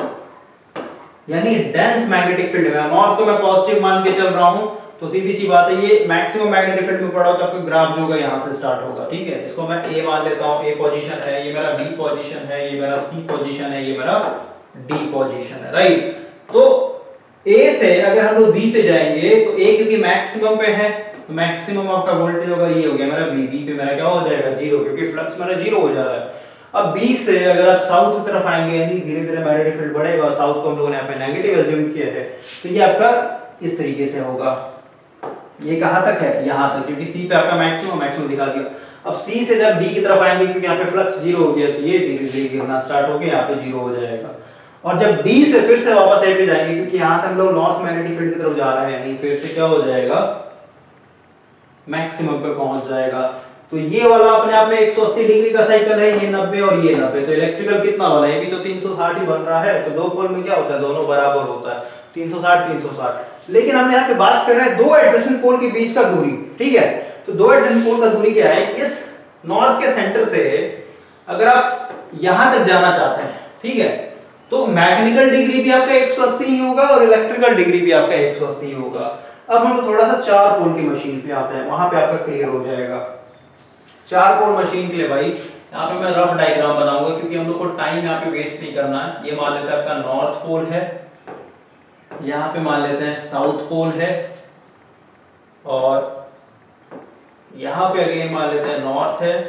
यानी डेंस मैग्नेटिक फील्ड में, नॉर्थ को मैं पॉजिटिव मान के चल रहा हूं, तो सीधी सी बात है ये मैक्सिमम मैग्नेटिक फील्ड में पड़ा हो तो आपका ग्राफ जो होगा यहां से स्टार्ट होगा, ठीक है, इसको मैं ए मान लेता हूं, ए पोजीशन है, ये मेरा बी पोजीशन है, ये मेरा सी पोजीशन है, ये मेरा डी पोजीशन है, राइट। तो ए से अगर हम लोग बी पे जाएंगे तो ए क्योंकि मैक्सिमम पे है तो मैक्सिमम आपका वोल्टेज होगा, ये हो गया मेरा बी, बी पे मेरा क्या हो जाएगा, जीरो, क्योंकि फ्लक्स मेरा जीरो हो जा रहा है। अब बी से अगर आप साउथ की तरफ आएंगे यानी धीरे धीरे मैग्नेटिक फील्ड बढ़ेगा, और साउथ को हम लोगों ने यहाँ पे नेगेटिव अज्यूम किया है, तो ये आपका इस तरीके से होगा, ये कहां तक है, यहां तक, क्योंकि सी पे आपका मैक्सिमम मैक्सिमम दिखा दिया। अब सी से जब डी की तरफ आएंगे क्योंकि यहाँ पे फ्लक्स जीरो हो गया तो ये धीरे धीरे गिरना स्टार्ट हो गया, यहाँ पे जीरो हो जाएगा। और जब डी से फिर से वापस ए पे जाएंगे क्योंकि यहाँ से हम लोग नॉर्थ मैग्नेटिक फील्ड की तरफ जा रहे हैं, यानी फिर से क्या हो जाएगा, मैक्सिमम पे पहुंच जाएगा। तो ये वाला अपने आप में एक सौ अस्सी डिग्री का साइकिल है, ये नब्बे और ये नब्बे, तो इलेक्ट्रिकल कितना बना, ये भी तो तीन सौ साठ ही बन रहा है, तो दो पोल में क्या होता है, दोनों बराबर होता है, तीन सौ साठ तीन सौ साठ। लेकिन हम यहाँ पे बात कर रहे हैं दो एडजेसेंट पोल के बीच का दूरी, ठीक है, तो दो एडजेसेंट पोल का दूरी क्या है, इस नॉर्थ के सेंटर से अगर आप यहां तक जाना चाहते हैं, ठीक है, तो मैकेनिकल डिग्री भी आपका एक सौ अस्सी ही होगा और इलेक्ट्रिकल डिग्री भी आपका एक सौ अस्सी होगा। अब हम थोड़ा सा चार पोल की मशीन पे आते हैं, वहां पे आपका क्लियर हो जाएगा। चार पोल मशीन के लिए भाई यहाँ पे मैं रफ डायग्राम बनाऊंगा क्योंकि हम लोग को टाइम यहाँ पे वेस्ट नहीं करना है। ये मान लेते हैं आपका नॉर्थ पोल है, यहाँ पे मान लेते हैं साउथ पोल है, और यहाँ पे अगेन मान लेते हैं नॉर्थ है,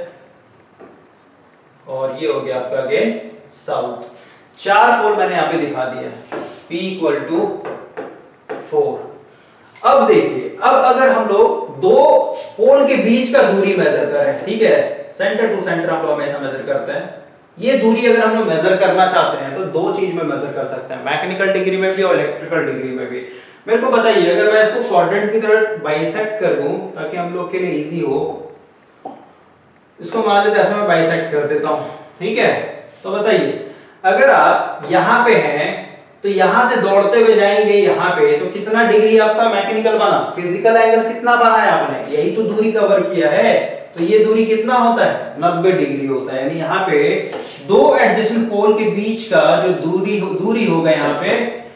और ये हो गया आपका अगेन साउथ। चार पोल मैंने यहाँ पे दिखा दिया है, P इक्वल टू फोर। अब देखिए, अब अगर हम लोग दो पोल के बीच का दूरी मेजर करें, ठीक है, सेंटर टू सेंटर हम लोग हमेशा मेजर करते हैं, ये दूरी अगर हम लोग मेजर करना चाहते हैं तो दो चीज में मेजर कर सकते हैं, मैकेनिकल डिग्री में भी और इलेक्ट्रिकल डिग्री में भी। मेरे को बताइए, अगर मैं इसको क्वाड्रेंट की तरह बाइसेक्ट कर दूं ताकि हम लोग के लिए इजी हो, इसको मान लेते ऐसे मैं बाइसेक्ट कर देता हूं, ठीक है। तो बताइए अगर आप यहां पे हैं तो यहां से दौड़ते हुए जाएंगे यहां पे, तो कितना डिग्री आपका मैकेनिकल बना, फिजिकल एंगल कितना बना है आपने, यही तो दूरी कवर किया है। तो ये दूरी कितना होता है, नब्बे डिग्री होता है। यानी यहाँ पे दो एडजेसेंट पोल के बीच का जो दूरी दूरी होगा यहाँ पे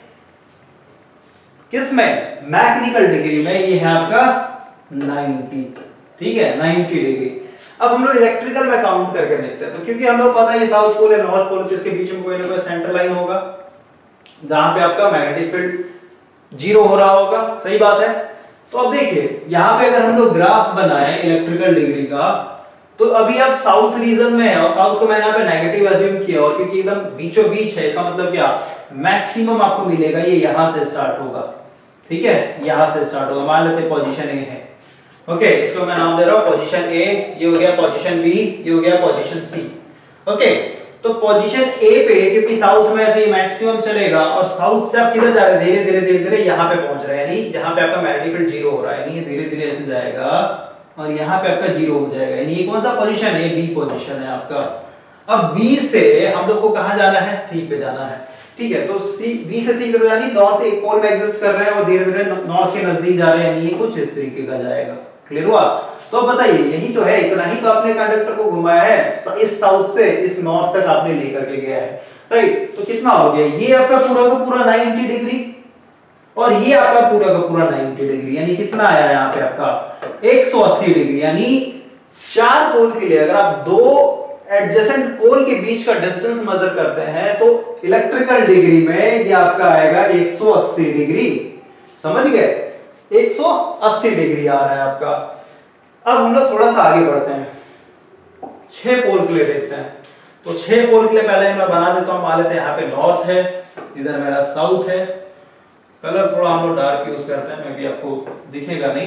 किसमें, मैकेनिकल डिग्री में, ये है आपका नब्बे, ठीक है, नब्बे डिग्री। अब हम लोग इलेक्ट्रिकल में काउंट करके देखते हैं। तो क्योंकि हम लोग पता है ये साउथ पोल है नॉर्थ पोल, तो इसके बीच में कोई ना कोई सेंटर लाइन होगा जहां पे आपका मैग्नेटिक फील्ड जीरो हो रहा होगा, सही बात है। तो अब देखिए यहाँ पे अगर हम लोग ग्राफ बनाए इलेक्ट्रिकल डिग्री का, तो अभी आप साउथ रीजन में है और साउथ को मैंने यहाँ पे नेगेटिव अज्यूम किया, और क्योंकि एकदम बीचों बीच है, इसका मतलब क्या, मैक्सिमम आपको मिलेगा ये यहां से स्टार्ट होगा, ठीक है, यहां से स्टार्ट होगा। मान लेते पोजीशन ए है, ओके, इसको मैं नाम दे रहा हूं पोजीशन ए, ये हो गया पोजीशन बी, ये हो गया पोजीशन सी, ओके। तो पोजीशन ए पे क्योंकि साउथ में है तो ये मैक्सिमम चलेगा, और साउथ से आप किधर जा रहे हैं, धीरे धीरे धीरे धीरे यहाँ पे पहुंच रहे हैं, यानी जहां पे आपका मैग्नेटिक फील्ड जीरो हो रहा है, यानी ये धीरे धीरे ऐसे जाएगा और यहाँ पे आपका जीरो हो जाएगा, यानी ये कौन सा पोजीशन है, बी पोजीशन है आपका। अब बी से हम लोग को कहां जाना है, सी पे जाना है, ठीक है। तो सी, बी से सी की तरफ, यानी नॉर्थ एक पोल में एग्जिस्ट कर रहे हैं और धीरे धीरे नॉर्थ के नजदीक जा रहे हैं, यानी ये कुछ इस तरीके का जाएगा। क्लियर हुआ। तो बताइए यही तो है, इतना ही तो आपने कंडक्टर को घुमाया है, इस साउथ से इस नॉर्थ तक आपने लेकर के गया है, राइट। तो कितना हो गया, ये आपका पूरा का पूरा नब्बे डिग्री और ये आपका पूरा का पूरा नब्बे डिग्री, यानी कितना आया यहाँ पे आपका एक सौ अस्सी डिग्री। यानी चार पोल के लिए अगर आप दो एडजेसेंट पोल के बीच का डिस्टेंस मेजर करते हैं तो इलेक्ट्रिकल डिग्री में ये आपका आएगा एक सौ अस्सी डिग्री, समझ गए, एक सौ अस्सी डिग्री आ रहा है आपका। अब हम लोग थोड़ा सा आगे बढ़ते हैं, छह पोल के लिए देखते हैं। तो छह पोल के लिए पहले मैं बना देता हूं, मान लेते हैं यहाँ पे नॉर्थ है, इधर मेरा साउथ है। कलर थोड़ा हम लोग डार्क यूज करते हैं, मैं भी आपको दिखेगा नहीं।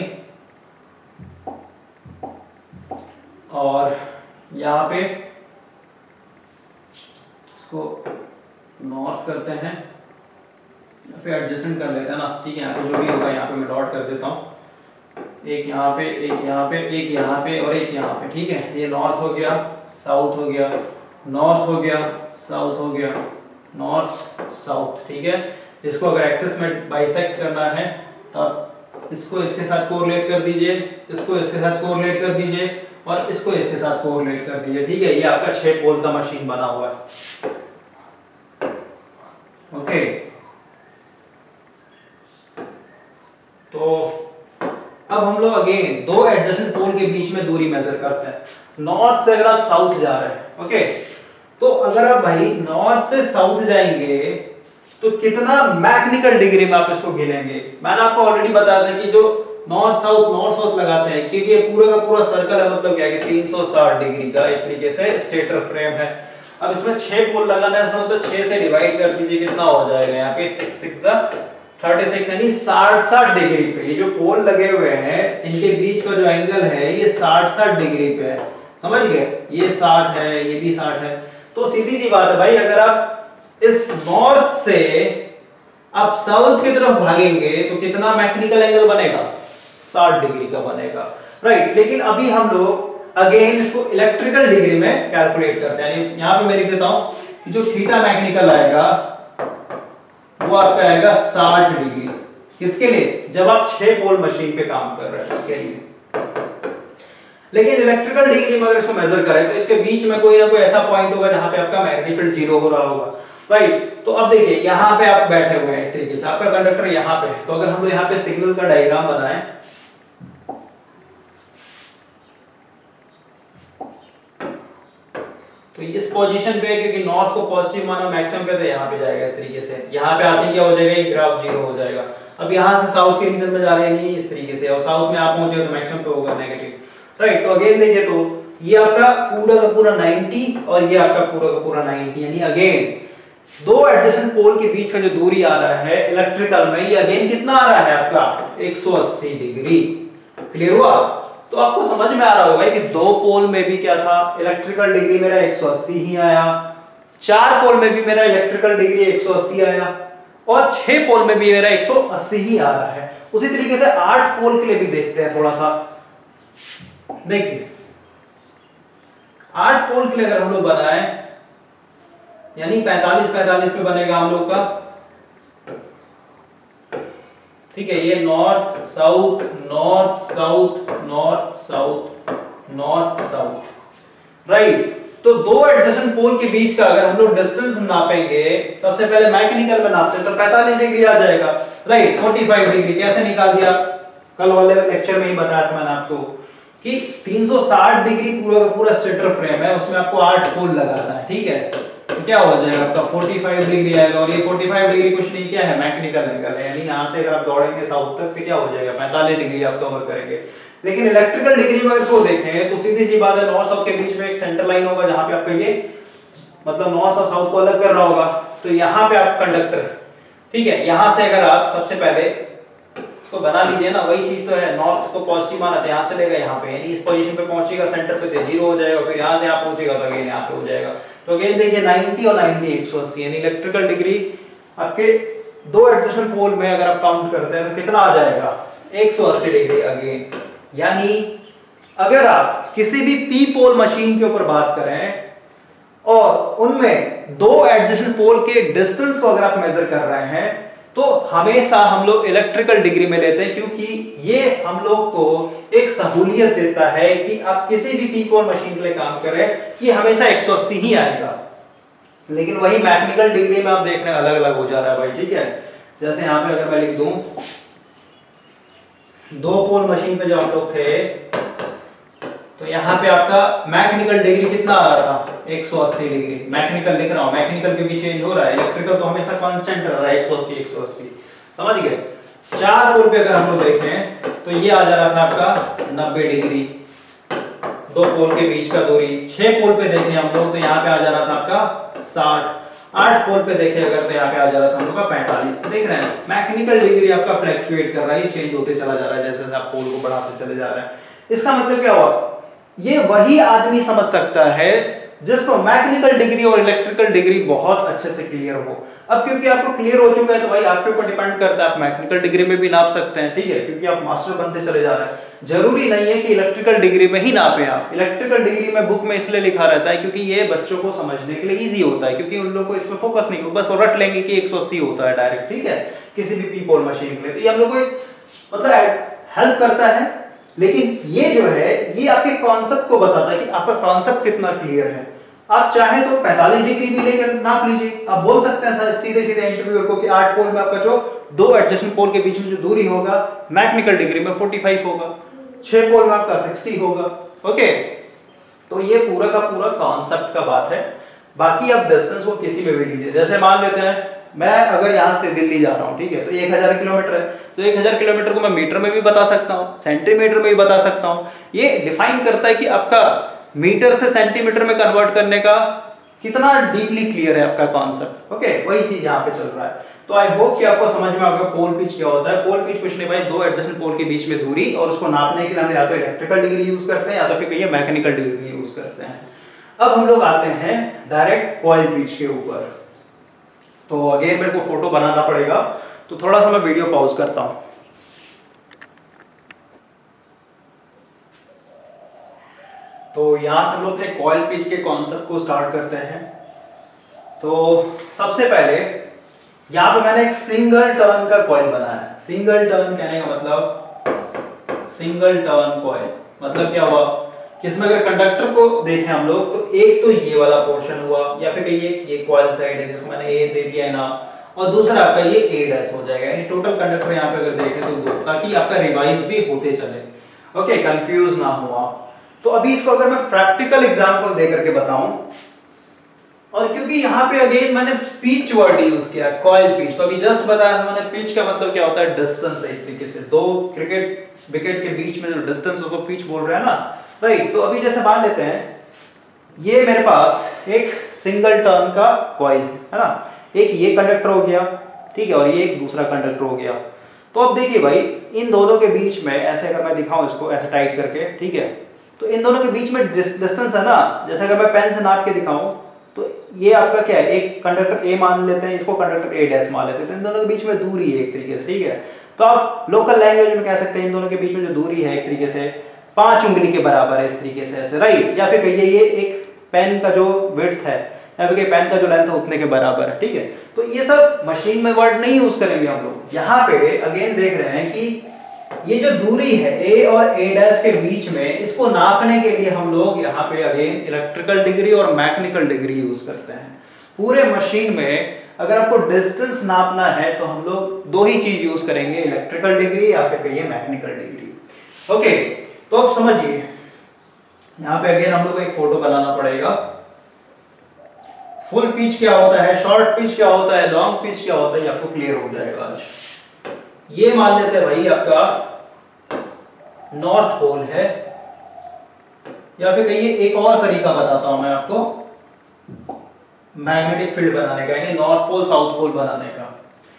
और यहाँ पे इसको नॉर्थ करते हैं, फिर एडजस्टमेंट कर लेते हैं ना, ठीक है। यहाँ पे जो भी होगा यहाँ पे मैं डॉट कर देता हूँ, एक यहाँ पे, एक यहाँ पे, एक यहाँ पे और एक यहाँ पे, ठीक है। ये नॉर्थ हो गया, साउथ हो गया, नॉर्थ हो गया, साउथ हो गया, नॉर्थ साउथ, ठीक है। इसको अगर एक्सेस में बाइसेक्ट करना है तो आप इसको इसके साथ कोरिलेट कर दीजिए, इसको इसके साथ कोरिलेट कर दीजिए और इसको इसके साथ कोरिलेट कर दीजिए, ठीक है। ये आपका छह पोल का मशीन बना हुआ है, ओके। तो अब हम लोग अगेन दो एडजेसेंट पोल के बीच में दूरी मेजर करते हैं। नॉर्थ से अगर आप साउथ जा रहे हैं, ओके, तो अगर आप भाई नॉर्थ से साउथ जाएंगे तो कितना मैकेनिकल डिग्री में आप इसको गिनेंगे। मैंने आपको ऑलरेडी बताया था कि जो नॉर्थ साउथ नॉर्थ साउथ लगाते हैं, क्योंकि ये पूरा का पूरा सर्कल है, मतलब क्या है कि तीन सौ साठ डिग्री का एक तरीके से स्टेटर फ्रेम है। अब इसमें छह पोल लगाना है, मतलब छह से डिवाइड कर दीजिए, कितना हो जाएगा यहाँ पे सिक्स सिक्स थर्टी सिक्स, यानी साठ साठ डिग्री पे ये जो पोल लगे हुए हैं इनके बीच का जो एंगल है ये साठ साठ डिग्री पे है, समझ गए। ये साठ है, ये भी साठ है। तो सीधी सी बात है भाई, अगर आप इस नॉर्थ से आप साउथ की तरफ भागेंगे तो कितना मैकेनिकल एंगल बनेगा, साठ डिग्री का बनेगा, राइट। लेकिन अभी हम लोग अगेन इसको इलेक्ट्रिकल डिग्री में कैलकुलेट करते हैं। यहां पे मैं लिख देता हूं कि जो थीटा मैकेनिकल आएगा वो आपका आएगा साठ डिग्री। किसके लिए, जब आप छह पोल मशीन पे काम कर रहे हैं उसके लिए। लेकिन इलेक्ट्रिकल डिग्री में अगर इसको मेजर करें तो इसके बीच में कोई ना कोई ऐसा पॉइंट होगा जहां पे आपका मैग्नेटिक फील्ड जीरो हो रहा होगा, राइट। तो अब देखिए यहाँ पे आप बैठे हुए हैं, एक तरीके से आपका कंडक्टर यहाँ पे है। तो अगर हम लोग यहाँ पे सिग्नल का डायग्राम बनाएं, तो इस पोजीशन पे, क्योंकि नॉर्थ को पॉजिटिव माना मैक्सिमम पे, तो यहाँ पे जाएगा इस तरीके से। यहाँ पे आते ही क्या हो जाएगा, ये ग्राफ जीरो हो जाएगा। अब यहाँ से साउथ के रीजन में जा रहे हैं नहीं इस तरीके से, और साउथ में आप पहुंचे तो मैक्सिमम पे होगा नेगेटिव, राइट। तो अगेन देखिए, तो ये आपका पूरा का पूरा नब्बे और ये आपका पूरा का पूरा नब्बे, यानी अगेन दो एडजेसेंट पोल के बीच का जो दूरी आ रहा है इलेक्ट्रिकल में, ये अगेन कितना आ रहा है आपका एक सौ अस्सी डिग्री। क्लियर हुआ। तो आपको समझ में आ रहा होगा कि दो पोल में भी क्या था, इलेक्ट्रिकल डिग्री मेरा एक सौ अस्सी ही आया, चार पोल में भी मेरा इलेक्ट्रिकल डिग्री एक सौ अस्सी आया, और छह पोल में भी मेरा एक सौ अस्सी ही आ रहा है। उसी तरीके से आठ पोल के लिए भी देखते हैं थोड़ा सा। देखिए आठ पोल के लिए अगर हम लोग बनाए, यानी पैंतालीस पैंतालीस पे बनेगा हम लोग का, ठीक है। ये north south north south north south north south, right. तो दो एडजेसेंट पोल के बीच का अगर हम लोग डिस्टेंस नापेंगे, सबसे पहले मैकेनिकल में नापते हैं तो पैंतालीस डिग्री आ जाएगा, राइट। पैंतालीस डिग्री कैसे निकाल दिया, कल वाले लेक्चर में ही बताया था मैंने आपको कि तीन सौ साठ डिग्री पूरा का पूरा स्टेटर फ्रेम है, उसमें आपको आठ पोल लगाना है, ठीक है। तो क्या हो जाएगा आपका पैंतालीस डिग्री आएगा, और ये पैंतालीस डिग्री कुछ नहीं क्या है, मैकेनिकल एंगल है, यानी यहां से अगर आप दौड़ेंगे साउथ तक तो क्या हो जाएगा, पैंतालीस डिग्री आप कवर करेंगे। लेकिन इलेक्ट्रिकल डिग्री में अगर इसको देखें तो सीधी सी बात है, नॉर्थ साउथ के बीच में एक सेंटर लाइन होगा जहां पे आपका ये मतलब नॉर्थ और साउथ को अलग कर रहा होगा, तो यहाँ पे आप कंडक्टर, ठीक है, यहां से अगर आप सबसे पहले इसको बना लीजिए ना, वही चीज तो है, नॉर्थ को पॉजिटिव माना था, यहाँ से लेगा यहाँ पे, यानी इस पोजीशन पे पहुंचेगा सेंटर पे तो जीरो हो जाएगा, फिर यहाँ से आप पहुंचेगा तो अगेन यहाँ पे हो जाएगा। तो अगेन देखिए नब्बे और नब्बे एक सौ अस्सी, यानी इलेक्ट्रिकल डिग्री आपके दो एडजेसेंट पोल में अगर आप काउंट करते हैं तो कितना आ जाएगा, एक सौ अस्सी डिग्री अगेन। यानी अगर आप किसी भी पी पोल मशीन के ऊपर बात करें और उनमें दो एडजेसेंट पोल के डिस्टेंस को अगर आप मेजर कर रहे हैं तो हमेशा हम लोग इलेक्ट्रिकल डिग्री में लेते हैं, क्योंकि ये हम लोग को एक सहूलियत देता है कि आप किसी भी पी पोल मशीन के लिए काम करें, ये हमेशा एक सौ अस्सी ही आएगा। लेकिन वही मैकेनिकल डिग्री में आप देख रहे हैं अलग अलग हो जा रहा है भाई, ठीक है। जैसे यहाँ पे अगर मैं लिख दूं, दो पोल मशीन पे जो हम लोग थे तो यहाँ पे आपका मैकेनिकल डिग्री कितना आ रहा था, एक सौ अस्सी डिग्री। मैकेनिकल लिख रहा हूँ, मैकेनिकल भी, भी चेंज हो रहा है, इलेक्ट्रिकल तो हमेशा कांस्टेंट रह रहा है, एक सौ अस्सी एक सौ अस्सी, समझ गए। चार पोल पे अगर हम लोग देखें तो ये आ जा रहा था आपका नब्बे डिग्री, दो पोल के बीच का दूरी। छह पोल पे देखें हम लोग तो यहाँ पे आ जा रहा था आपका साठ। आठ पोल पे देखे अगर तो यहाँ पे आ जा रहा था हम लोग का पैंतालीस। तो देख रहे हैं मैकेनिकल डिग्री आपका फ्लक्चुएट कर रहा है, चेंज होते चला जा रहा है जैसे आप पोल को बढ़ाते चले जा रहे हैं। इसका मतलब क्या हुआ, ये वही आदमी समझ सकता है जिसको मैकेनिकल डिग्री और इलेक्ट्रिकल डिग्री बहुत अच्छे से क्लियर हो। अब क्योंकि आपको क्लियर हो चुका है तो भाई आपके ऊपर डिपेंड करता है, आप मैकेनिकल डिग्री में भी नाप सकते हैं, ठीक है, क्योंकि आप मास्टर बनते चले जा रहे हैं। जरूरी नहीं है कि इलेक्ट्रिकल डिग्री में ही नापे आप। इलेक्ट्रिकल डिग्री में बुक में इसलिए लिखा रहता है क्योंकि ये बच्चों को समझने के लिए ईजी होता है, क्योंकि उन लोगों को इसमें फोकस नहीं, बस रट लेंगे कि एक सौ अस्सी होता है डायरेक्ट, ठीक है, किसी भी पी पोल मशीन के लिए। तो ये हम लोग को मतलब हेल्प करता है। लेकिन ये जो है ये आपके कॉन्सेप्ट को बताता है कि आपका कॉन्सेप्ट कितना क्लियर है। आप चाहे तो पैंतालीस डिग्री भी लेकर नाप लीजिए, आप बोल सकते हैं सीधे सीधे इंटरव्यूअर को कि आठ पोल में आपका जो दो एडजेसेंट पोल के बीच में जो दूरी होगा मैकेनिकल डिग्री में पैंतालीस होगा, छह पोल में आपका साठ होगा, ओके। तो ये पूरा का पूरा कॉन्सेप्ट का बात है। बाकी आप डिस्टेंस को किसी में भी लीजिए, जैसे मान लेते हैं मैं अगर यहाँ से दिल्ली जा रहा हूँ, ठीक है, तो एक हजार किलोमीटर है, तो एक हजार किलोमीटर को मैं मीटर में भी बता सकता हूँ, सेंटीमीटर में भी बता सकता हूँ। ये डिफाइन करता है कि आपका मीटर से सेंटीमीटर में कन्वर्ट करने का कितना डीपली क्लियर है आपका कॉन्सेप्ट, ओके। वही चीज यहाँ पे चल रहा है। तो आई होप कि आपको समझ में आ गया पोल पिच क्या होता है। पोल पिच कुछ नहीं भाई, दो एडजेसेंट पोल के बीच में दूरी, और उसको नापने के लिए हम या तो इलेक्ट्रिकल डिग्री यूज करते हैं या तो फिर कहिए मैकेनिकल डिग्री यूज करते हैं। अब हम लोग आते हैं डायरेक्ट कॉइल पिच के ऊपर। तो अगेन मेरे को फोटो बनाना पड़ेगा, तो थोड़ा सा मैं वीडियो पॉज करता हूं। तो यहां से हम लोग अपने कॉइल पिच के कॉन्सेप्ट को स्टार्ट करते हैं। तो सबसे पहले यहां पे मैंने एक सिंगल टर्न का कॉइल बनाया है। सिंगल टर्न कहने का मतलब सिंगल टर्न कॉइल मतलब क्या हुआ कि इसमें अगर कंडक्टर को देखें हम लोग तो एक तो ये वाला पोर्शन हुआ, या फिर कहिए ये कॉइल साइड है जिसको मैंने ए दे दिया है ना, और दूसरा आपका ये ए डैश हो जाएगा। यानी टोटल कंडक्टर यहाँ पे अगर देखें तो दो, ताकि आपका रिवाइज भी होते चले, ओके, कंफ्यूज ना हो आप। तो अभी इसको अगर मैं प्रैक्टिकल एग्जांपल दे करके बताऊं, और क्योंकि यहाँ पे अगेन मैंने पिच वर्ड यूज किया, कॉइल पिच, तो अभी जस्ट बताया था मैंने पिच का मतलब क्या होता है, डिस्टेंस है। एक तरीके से दो क्रिकेट विकेट के बीच में जो डिस्टेंस उसको पिच बोल रहे हैं ना, राइट। तो अभी जैसे मान लेते हैं ये मेरे पास एक सिंगल टर्न का कॉइल है ना, एक ये कंडक्टर हो गया, ठीक है, और ये एक दूसरा कंडक्टर हो गया। तो अब देखिए भाई इन दोनों के बीच में ऐसे अगर मैं दिखाऊं इसको ऐसे टाइट करके, ठीक है, तो इन दोनों के बीच में डिस्टेंस है ना, जैसे अगर मैं पेन से नाप के दिखाऊं तो ये आपका क्या है, एक कंडक्टर ए मान लेते हैं, इसको कंडक्टर ए डैश मान लेते हैं, तो इन दोनों के बीच में दूरी है एक तरीके से, ठीक है। तो आप लोकल लैंग्वेज में कह सकते हैं इन दोनों के बीच में जो दूरी है एक तरीके से पांच उंगली के बराबर है, इस तरीके से ऐसे, राइट। या फिर कहिए ये एक पेन का जो विड्थ है या फिर पेन का जो लेंथ है उतने के बराबर है, ठीक है। तो ये सब मशीन में वर्ड नहीं यूज करेंगे हम लोग। यहाँ पे अगेन देख रहे हैं कि ये जो दूरी है ए और ए डैश के बीच में, इसको नापने के लिए हम लोग यहाँ पे अगेन इलेक्ट्रिकल डिग्री और मैकेनिकल डिग्री यूज करते हैं। पूरे मशीन में अगर आपको डिस्टेंस नापना है तो हम लोग दो ही चीज यूज करेंगे, इलेक्ट्रिकल डिग्री या फिर कहिए मैकेनिकल डिग्री। ओके, तो अब समझिए यहाँ पे अगेन हम लोग को एक फोटो बनाना पड़ेगा। फुल पिच क्या होता है, शॉर्ट पिच क्या होता है, लॉन्ग पिच क्या होता है, ये आपको क्लियर हो जाएगा आज। ये मान लेते हैं भाई आपका नॉर्थ पोल है, या फिर कहिए एक और तरीका बताता हूं मैं आपको मैग्नेटिक फील्ड बनाने का, यानी नॉर्थ पोल साउथ पोल बनाने का।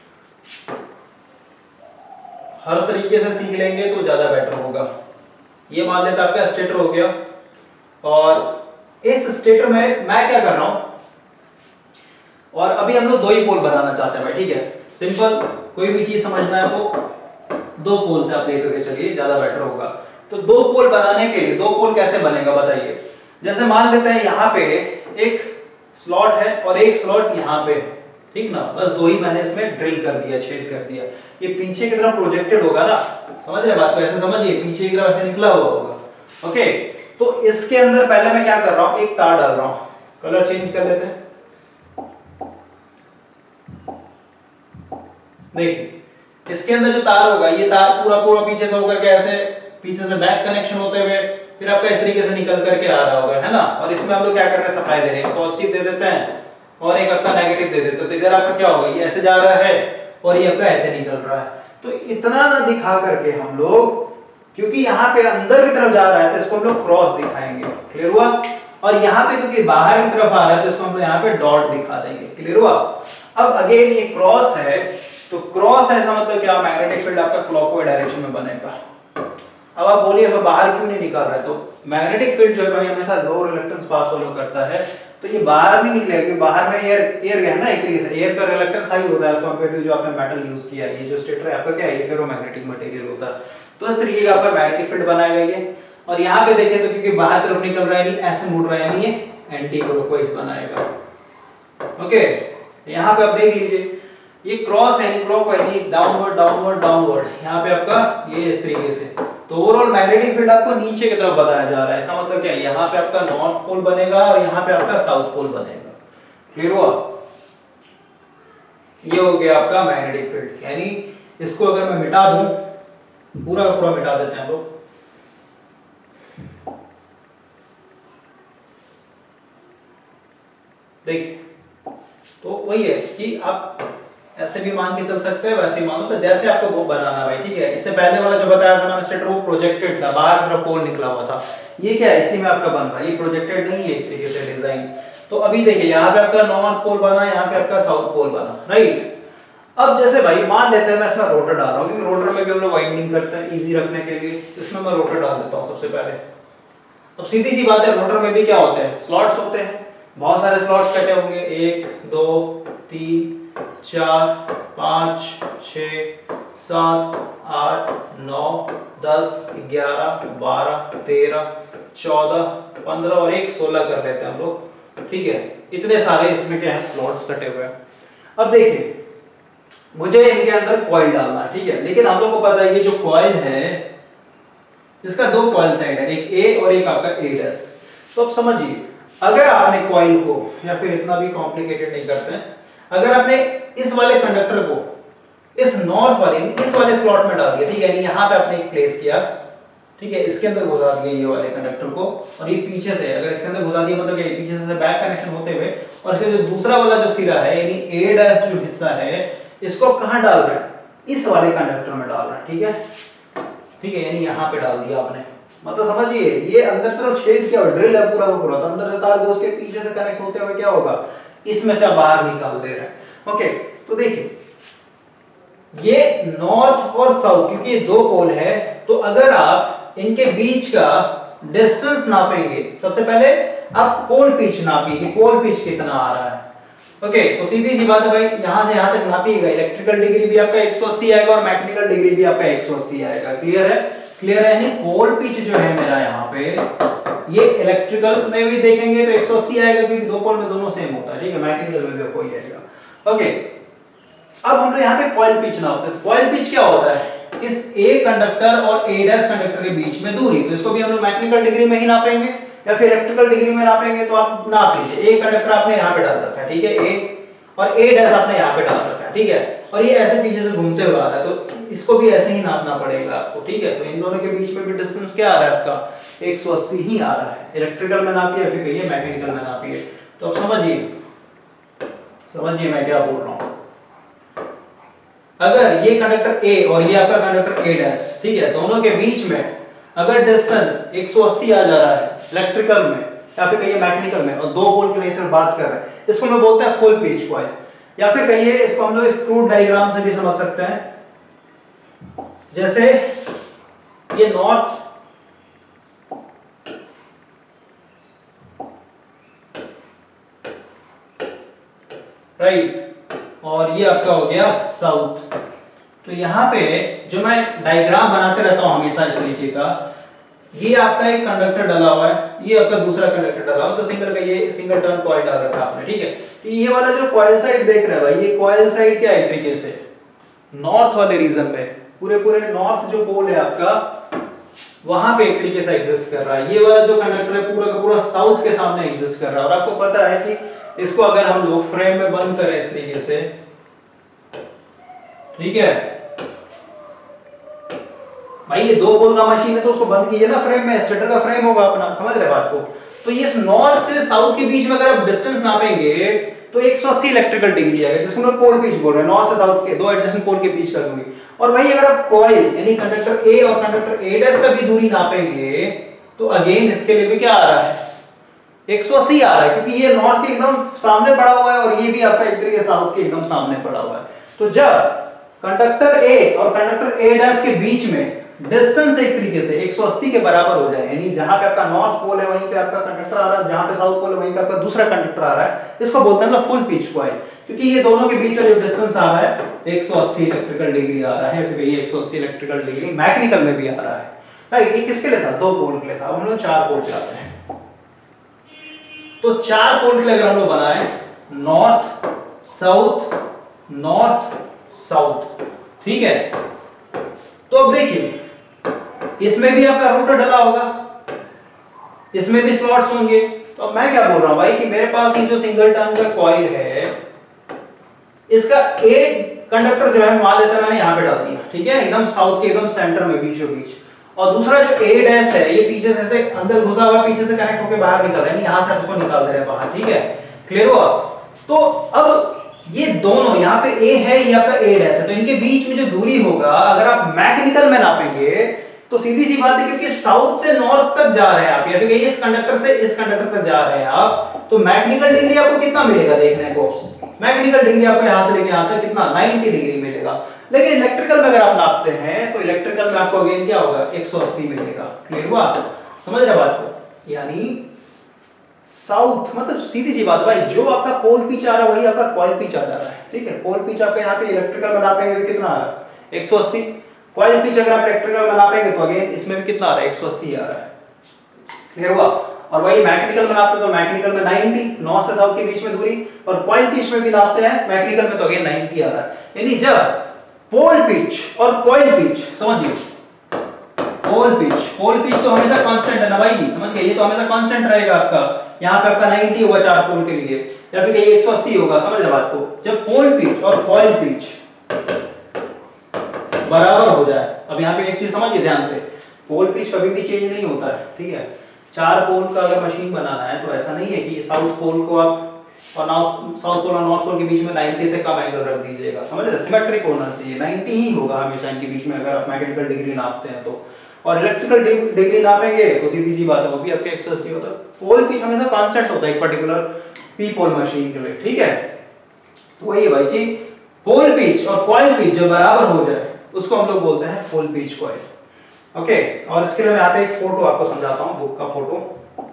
हर तरीके से सीख लेंगे तो ज्यादा बेटर होगा। ये मान लेते आपका स्टेटर हो गया, और इस स्टेटर में मैं क्या कर रहा हूं, और अभी हम लोग दो ही पोल बनाना चाहते हैं भाई, ठीक है। सिंपल, कोई भी चीज समझना है तो दो पोल से आप लेकर के चलिए, ज्यादा बेटर होगा। तो दो पोल बनाने के लिए, दो पोल कैसे बनेगा बताइए। जैसे मान लेते हैं यहाँ पे एक स्लॉट है और एक स्लॉट यहाँ पे, ठीक ना, बस दो ही मैंने इसमें ड्रिल कर दिया, छेद कर दिया। ये पीछे की तरफ प्रोजेक्टेड होगा ना, समझ रहे बात को, ऐसे समझिए, पीछे की तरफ ऐसे निकला हुआ होगा। ओके, तो इसके अंदर पहले मैं क्या कर रहा हूं, एक तार डाल रहा हूं। कलर चेंज कर लेते हैं। देखिए इसके अंदर जो तार होगा, ये तार पूरा पूरा पीछे से होकर के ऐसे पीछे से बैक कनेक्शन होते हुए फिर आपका इस तरीके से निकल करके आ रहा होगा, है ना। और इसमें हम लोग क्या कर रहे हैं, सप्लाई दे रहे हैं, पॉजिटिव दे देते हैं और एक आपका नेगेटिव दे देते हैं। तो इधर आपका क्या होगा, ये ऐसे जा रहा है और ये आपका ऐसे निकल रहा है। तो इतना ना दिखा करके हम लोग, क्योंकि यहाँ पे अंदर की तरफ जा रहा है तो इसको हम लोग क्रॉस दिखाएंगे, क्लियर हुआ। और यहाँ पे क्योंकि बाहर की तरफ आ रहा है तो इसको हम लोग यहाँ पे डॉट दिखा देंगे, क्लियर हुआ। अब अगेन ये क्रॉस है, तो क्रॉस ऐसा मतलब क्या, मैग्नेटिक फील्ड आपका क्लॉकवाइज डायरेक्शन में बनेगा। अब आप बोलिए तो बाहर क्यों नहीं निकल रहा है, तो मैग्नेटिक फील्ड जो है भाई हमेशा लो रिलक्टेंस पाथ फॉलो करता है, तो ये बाहर नहीं निकलेगा, क्योंकि बाहर में एयर एयर गया ना, एक तरीके से एयर का रिलक्टेंस हाई होता है एज कंपेयर टू जो आपने मेटल यूज किया है। ये जो स्टेटर है आपका क्या है, ये फेरोमैग्नेटिक मटेरियल होता है। तो इस तरीके का आपका मैग्नेटिक फील्ड बनाएगा ये। और यहाँ पे देखिए तो क्योंकि बाहर तरफ निकल रहा है, नहीं ऐसे मुड़ रहा है, यानी ये एंटी क्लॉकवाइज बनाएगा। ओके, यहाँ पे आप देख लीजिए ये क्रॉस है, क्लॉकवाइज, डाउनवर्ड डाउनवर्ड डाउनवर्ड, यहाँ पे आपका ये इस तरीके से। तो ओवरऑल मैग्नेटिक फील्ड आपको नीचे की तरफ बताया जा रहा है। इसका मतलब क्या है, यहाँ पे आपका नॉर्थ पोल बनेगा और यहाँ पे आपका साउथ पोल बनेगा, क्लियर हुआ। ये हो गया आपका मैग्नेटिक फील्ड। यानी इसको अगर मैं मिटा दूं, पूरा का पूरा मिटा देते हैं हम लोग, देखिए तो वही है कि आप ऐसे भी मान के चल सकते हैं, वैसे ही मानो, तो जैसे आपको वो बनाना भाई, ठीक है। इससे पहले वाला जो बताया था मैंने स्टेटर, वो प्रोजेक्टेड था, बाहर तरफ पोल निकला हुआ था। ये क्या है, इसी में आपका बन रहा है, ये प्रोजेक्टेड नहीं है एक तरीके से डिजाइन। तो अभी देखिए यहाँ पे आपका नॉर्थ पोल बना, यहाँ पे आपका साउथ पोल बना, राइट। अब जैसे भाई मान लेते हैं मैं इसमें रोटर डाल रहा हूँ, क्योंकि रोटर में भी हम लोग वाइंडिंग करते हैं इजी रखने के लिए, इसमें मैं रोटर डाल देता हूँ सबसे पहले। अब सीधी सी बात है, रोटर में भी क्या होते हैं, स्लॉट्स होते हैं, बहुत सारे स्लॉट्स कटे होंगे, एक दो तीन चार पाँच छः सात आठ नौ दस ग्यारह बारह तेरह चौदह पंद्रह और एक सोलह कर लेते हैं हम लोग, ठीक है। इतने सारे इसमें क्या है, स्लॉट्स कटे हुए हैं। अब देखिए मुझे इनके अंदर कॉइल डालना है, ठीक है। लेकिन हम लोग को पता है कि जो कॉइल है इसका दो कॉइल साइड है, एक ए और एक आपका ए डैश। तो अब समझिए, अगर आपने कॉइल को, या फिर इतना भी कॉम्प्लिकेटेड नहीं करते हैं, अगर आपने इस वाले कंडक्टर को इस नॉर्थ वाले इस वाले स्लॉट में डाल दिया, ठीक है, यहाँ पे आपने एक प्लेस किया, ठीक है, इसके अंदर घुसा दिया ये वाले कंडक्टर को, और ये पीछे से अगर इसके अंदर घुसा दिया मतलब ये पीछे से बैक कनेक्शन होते हुए, और इसका जो दूसरा वाला जो सिरा है यानी ए डैश जो हिस्सा है, इसको कहाँ डाल रहे हैं, इस वाले कंडक्टर में डाल रहे हैं, ठीक है, ठीक है, यानी यहाँ पे डाल दिया आपने। मतलब समझिए ये अंदर तरफ छेद किया, ड्रिल है पूरा का पूरा, तो अंदर से तार घुस के पीछे से कनेक्ट होते हुए क्या होगा, इसमें से बाहर निकाल दे रहे हैं। ओके, तो देखिए ये नॉर्थ और साउथ, क्योंकि ये दो पोल है, तो अगर आप इनके बीच का डिस्टेंस नापेंगे, सबसे पहले आप पोल पिच नापिए कि पोल पिच कितना आ रहा है। ओके, तो सीधी सी बात है भाई, यहां से यहां तक नापिएगा, इलेक्ट्रिकल डिग्री भी आपका एक सौ अस्सी आएगा और मैकेनिकल डिग्री भी आपका एक सौ अस्सी आएगा। क्लियर है, क्लियर है। यानी पोल पिच जो है मेरा यहाँ पे ये इलेक्ट्रिकल में भी देखेंगे तो एक सौ अस्सी आएगा क्योंकि दो पोल में दोनों सेम होता है, ठीक है। मैकेनिकल में भी कोई आएगा। ओके, अब हम लोग यहाँ पे कॉइल पिच नापते हैं। कॉइल पिच क्या होता है? इस ए कंडक्टर और ए डैश कंडक्टर के बीच में दूरी। तो इसको भी हम लोग मैकेनिकल डिग्री में ही नापेंगे या फिर इलेक्ट्रिकल डिग्री में नापेंगे, तो आप नाप लीजिए। ए कंडक्टर आपने यहाँ पे डाल रखा है, ठीक है, ए, और ए डैश आपने यहाँ पे डाल रखा है, ठीक है, और ये ऐसे पीछे से घूमते हुए आ रहा है, तो इसको भी ऐसे ही नापना पड़ेगा आपको, ठीक है। तो इन दोनों के बीच में भी डिस्टेंस क्या आ रहा है आपका? एक सौ अस्सी ही आ रहा है। इलेक्ट्रिकल में नापिए या फिर कहिए मैकेनिकल में नापिए। तो अब समझिए समझिए मैं क्या बोल रहा हूँ। अगर ये कंडक्टर ए और ये आपका कंडक्टर ए डैश, ठीक है, दोनों के बीच में अगर डिस्टेंस एक सौ अस्सी आ जा रहा है इलेक्ट्रिकल में या फिर कहिए मैकेनिकल में, और दो पोल के लिए सिर्फ बात कर रहे हैं, इसको मैं बोलते हैं फुल पिच कॉइल, या फिर कहिए इसको हम लोग स्क्रू डायग्राम से भी समझ सकते हैं। जैसे ये नॉर्थ राइट और ये आपका हो गया साउथ। तो यहाँ पे जो मैं डायग्राम बनाते रहता हूं हमेशा इस तरीके का, ये आपका एक कंडक्टर डला हुआ है, ये आपका दूसरा कंडक्टर डला हुआ है, तो सिंगल का ये सिंगल टर्न कॉइल डाल रखा आपने, ठीक है। तो ये वाला जो कॉइल साइड देख रहे हैं भाई, ये कॉइल साइड क्या है? एक तरीके से नॉर्थ वाले रीजन में पूरे पूरे नॉर्थ जो पोल है आपका, वहां पे एक तरीके से एग्जिस्ट कर रहा है। ये वाला जो कंडक्टर है पूरा का पूरा साउथ के सामने एग्जिस्ट कर रहा है। और आपको पता है कि इसको अगर हम लोग फ्रेम में बंद करें इस तरीके से, ठीक है भाई, ये दो पोल का मशीन है तो उसको बंद कीजिए ना फ्रेम में, स्टेटर का फ्रेम होगा अपना, समझ रहे बात को। तो ये नॉर्थ से साउथ के बीच में अगर आप डिस्टेंस नापेंगे तो एक सौ अस्सी इलेक्ट्रिकल डिग्री आएगा, जिसको हम पोल पिच बोल रहे हैं। नॉर्थ से साउथ के दो एडजेसेंट पोल के बीच का दूरी। और भाई अगर आप कॉइल यानी कंडक्टर ए और कंडक्टर ए डैश का भी दूरी नापेंगे तो अगेन इसके लिए भी क्या आ रहा है? एक सौ अस्सी आ रहा है, क्योंकि ये नॉर्थ के एकदम सामने पड़ा हुआ है और ये भी आपका एक तरीके साउथ के एकदम सामने पड़ा हुआ है। तो जब कंडक्टर ए और कंडक्टर ए डैश के बीच में डिस्टेंस एक तरीके से एक सौ अस्सी के बराबर हो जाए, यानी जहां पे आपका नॉर्थ पोल है वहीं पे आपका कंडक्टर आ रहा है, जहां पे साउथ पोल है वहीं पे आपका दूसरा कंडक्टर आ रहा है, इसको बोलते हैं ना फुल पिच कॉइल। क्योंकि ये दोनों के बीच का जो डिस्टेंस आ रहा है एक सौ अस्सी इलेक्ट्रिकल डिग्री आ रहा है, फिर ये एक सौ अस्सी इलेक्ट्रिकल डिग्री मैकेनिकल में भी आ रहा है, राइट। ये किसके लिए था? दो पोल के लिए था। हम लोग चार पोल चाहते हैं, तो चार पोल के लिए अगर हम लोग बनाए नॉर्थ साउथ नॉर्थ साउथ, ठीक है। तो अब देखिए इसमें भी आपका रोटर डला होगा, इसमें भी स्लॉट्स होंगे। तो अब मैं क्या बोल रहा हूं भाई कि मेरे पास ये जो सिंगल टर्न का कॉइल है, इसका एक कंडक्टर जो है मान लेते हैं मैंने यहां पे डाल दिया, ठीक है, एकदम साउथ के एकदम सेंटर में बीचों बीच, और दूसरा जो ए डैश है ये पीछे से ऐसे अंदर घुसा हुआ, पीछे से कनेक्ट होकर बाहर निकल रहा है, यहां से आप इसको निकाल दे रहे हैं बाहर, ठीक है, क्लियर हो आप। तो अब ये दोनों यहाँ पे ए है, यहाँ पे ए डैश है, तो इनके बीच में जो दूरी होगा अगर आप मैकेनिकल में नापेंगे तो सीधी सी बात है, क्योंकि साउथ से नॉर्थ तक जा रहे हैं आप, या फिर इस कंडक्टर से इस कंडक्टर तक जा रहे हैं आप, तो मैकेनिकल डिग्री आपको कितना मिलेगा देखने को? मैकेनिकल डिग्री आपको यहां से लेके यहां तक कितना नब्बे डिग्री मिलेगा। लेकिन इलेक्ट्रिकल में अगर आप नापते हैं तो इलेक्ट्रिकल में आपको अगेन क्या होगा? एक सौ अस्सी मिलेगा। क्लियर हुआ? समझ रहे बात को? यानी साउथ मतलब सीधी सी बात भाई, जो आपका पोल पिच आ रहा है वही आपका कॉइल पिच आ जा रहा है, ठीक है। पोल पिच आपका यहाँ पे इलेक्ट्रिकल में नापेंगे तो कितना आ रहा है? एक सौ अस्सी। कॉइल पिच अगर आप इलेक्ट्रिकल में नापेंगे तो अगेन इसमें भी कितना आ रहा है? एक सौ अस्सी आ रहा है। क्लियर हुआ? और वही मैकेनिकल में नापते तो मैकेनिकल में नब्बे, नॉर्थ से साउथ के बीच में दूरी, और कॉइल पिच में भी नापते हैं मैकेनिकल में तो अगेन नब्बे आ रहा है। यानी जब पोल पिच और कॉइल पिच, समझिए पोल पिच पोल पिच तो हमेशा कांस्टेंट है ना भाई, समझ गए, ये तो हमेशा कांस्टेंट रहेगा आपका। यहाँ पे आपका नब्बे होगा चार पोल के लिए, या फिर ये एक सौ अस्सी होगा, समझ रहे बात को। जब पोल पिच और कॉइल पिच बराबर हो जाए, अब यहाँ पे एक चीज समझिए ध्यान से, पोल पिच कभी भी चेंज नहीं होता है, ठीक है। चार पोल का अगर मशीन बनाना है तो ऐसा नहीं है कि साउथ पोल को आप और नॉर्थ साउथ पोल और नॉर्थ पोल के बीच में नब्बे से कम एंगल रख दीजिएगा, समझ रहे, सिमेट्रिक होना चाहिए, नब्बे ही होगा हमेशा इनके बीच में अगर आप मैकेनिकल डिग्री नापते हैं तो। और इलेक्ट्रिकल डिग्री नापेंगे तो सीधी सी बात है वो भी आपके एक सौ अस्सी होता है। पोल पिच हमेशा कांस्टेंट होता है एक पर्टिकुलर पी पोल मशीन के लिए, ठीक है। तो वही है भाई कि पोल पिच और कॉइल पिच जब बराबर हो जाए उसको हम लोग बोलते हैं फुल पिच कॉइल। ओके, और इसके लिए मैं यहाँ पे एक फोटो आपको समझाता हूँ, बुक का फोटो।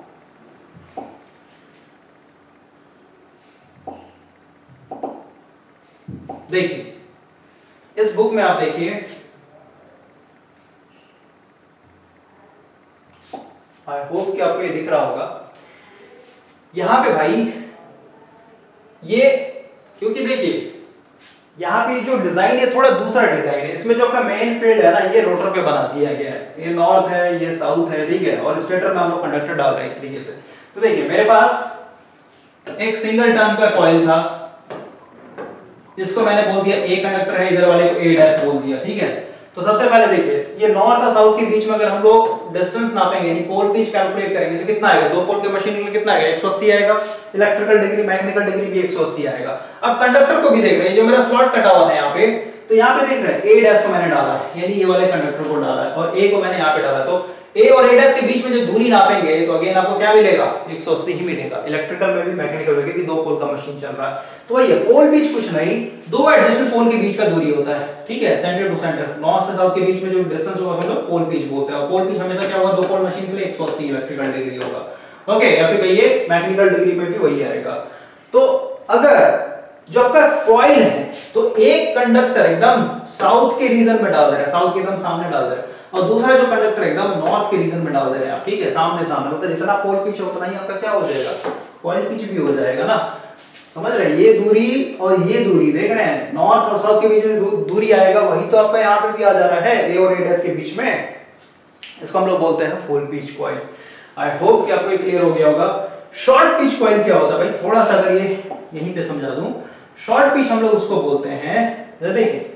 देखिए इस बुक में आप देखिए, आई होप होप कि आपको ये दिख रहा होगा। यहां पे भाई ये, क्योंकि देखिए यहाँ पे जो डिजाइन है थोड़ा दूसरा डिजाइन है, इसमें जो आपका मेन फील्ड है ना ये रोटर पे बना दिया गया है, ये नॉर्थ है ये साउथ है, ठीक है, और स्टेटर में हम लोग कंडक्टर डाल रहे हैं एक तरीके से। तो देखिए मेरे पास एक सिंगल टर्न का कॉइल था, इसको मैंने बोल दिया ए कंडक्टर है, इधर वाले को ए डैश बोल दिया, ठीक है। तो सबसे पहले देखिए ये नॉर्थ और साउथ के बीच में अगर हम लोग डिस्टेंस नापेंगे यानी पोल पिच कैलकुलेट करेंगे तो कितना आएगा, दो पोल के मशीन में कितना आएगा, एक सौ अस्सी आएगा, इलेक्ट्रिकल डिग्री मैकेनिकल डिग्री भी एक सौ अस्सी आएगा। अब कंडक्टर को भी देख रहे हैं, जो मेरा स्लॉट कटा हुआ है यहाँ पे, तो यहाँ पे देख रहे हैं ए डैश को मैंने डाला है यानी ये वाले कंडक्टर को डाला है, और ए को मैंने यहाँ पे डाला, तो ए और ए डैश के बीच में जो दूरी नापेंगे तो अगेन आपको क्या मिलेगा, एक सौ अस्सी ही मिलेगा। इलेक्ट्रिकल में भी मैकेनिकल में भी दो पोल का मशीन चल रहा है, तो वही है पोल पिच कुछ नहीं, दो एडजेसेंट पोल के बीच का दूरी होता है, ठीक है, सेंटर टू सेंटर, नॉर्थ से साउथ के बीच में जो डिस्टेंस होगा उसको पोल पिच बोलते हैं। और पोल पिच हमेशा क्या होगा, दो पोल मशीन के लिए एक सौ अस्सी इलेक्ट्रिकल डिग्री होगा, ओके, या फिर कहिए मैकेनिकल डिग्री में भी वही आएगा। तो अगर जो आपका कॉइल है तो एक कंडक्टर एकदम साउथ के रीजन में डाल दे रहे हैं, साउथ के एकदम सामने डाल दे रहे हैं, और दूसरा जो कंडक्टर एकदम नॉर्थ के रीजन में डाल दे रहे हैं आप, ठीक है, सामने सामने, मतलब जितना पोल पिच है उतना ही आपका क्या हो जाएगा, कॉइल पिच भी हो जाएगा ना, समझ रहे हैं। ये दूरी और ये दूरी देख रहे हैं, नॉर्थ और साउथ के बीच में दूरी आएगा, वही तो आपका यहाँ पे भी आ जा रहा है ए और ए डैश के बीच में, इसको हम लोग बोलते हैं full pitch coil. I hope कि आपको ये क्लियर हो गया होगा। शॉर्ट पिच कॉइल क्या होता है भाई, थोड़ा सा अगर ये यहीं पे समझा दूं, शॉर्ट पिच हम लोग उसको बोलते हैं, देखिए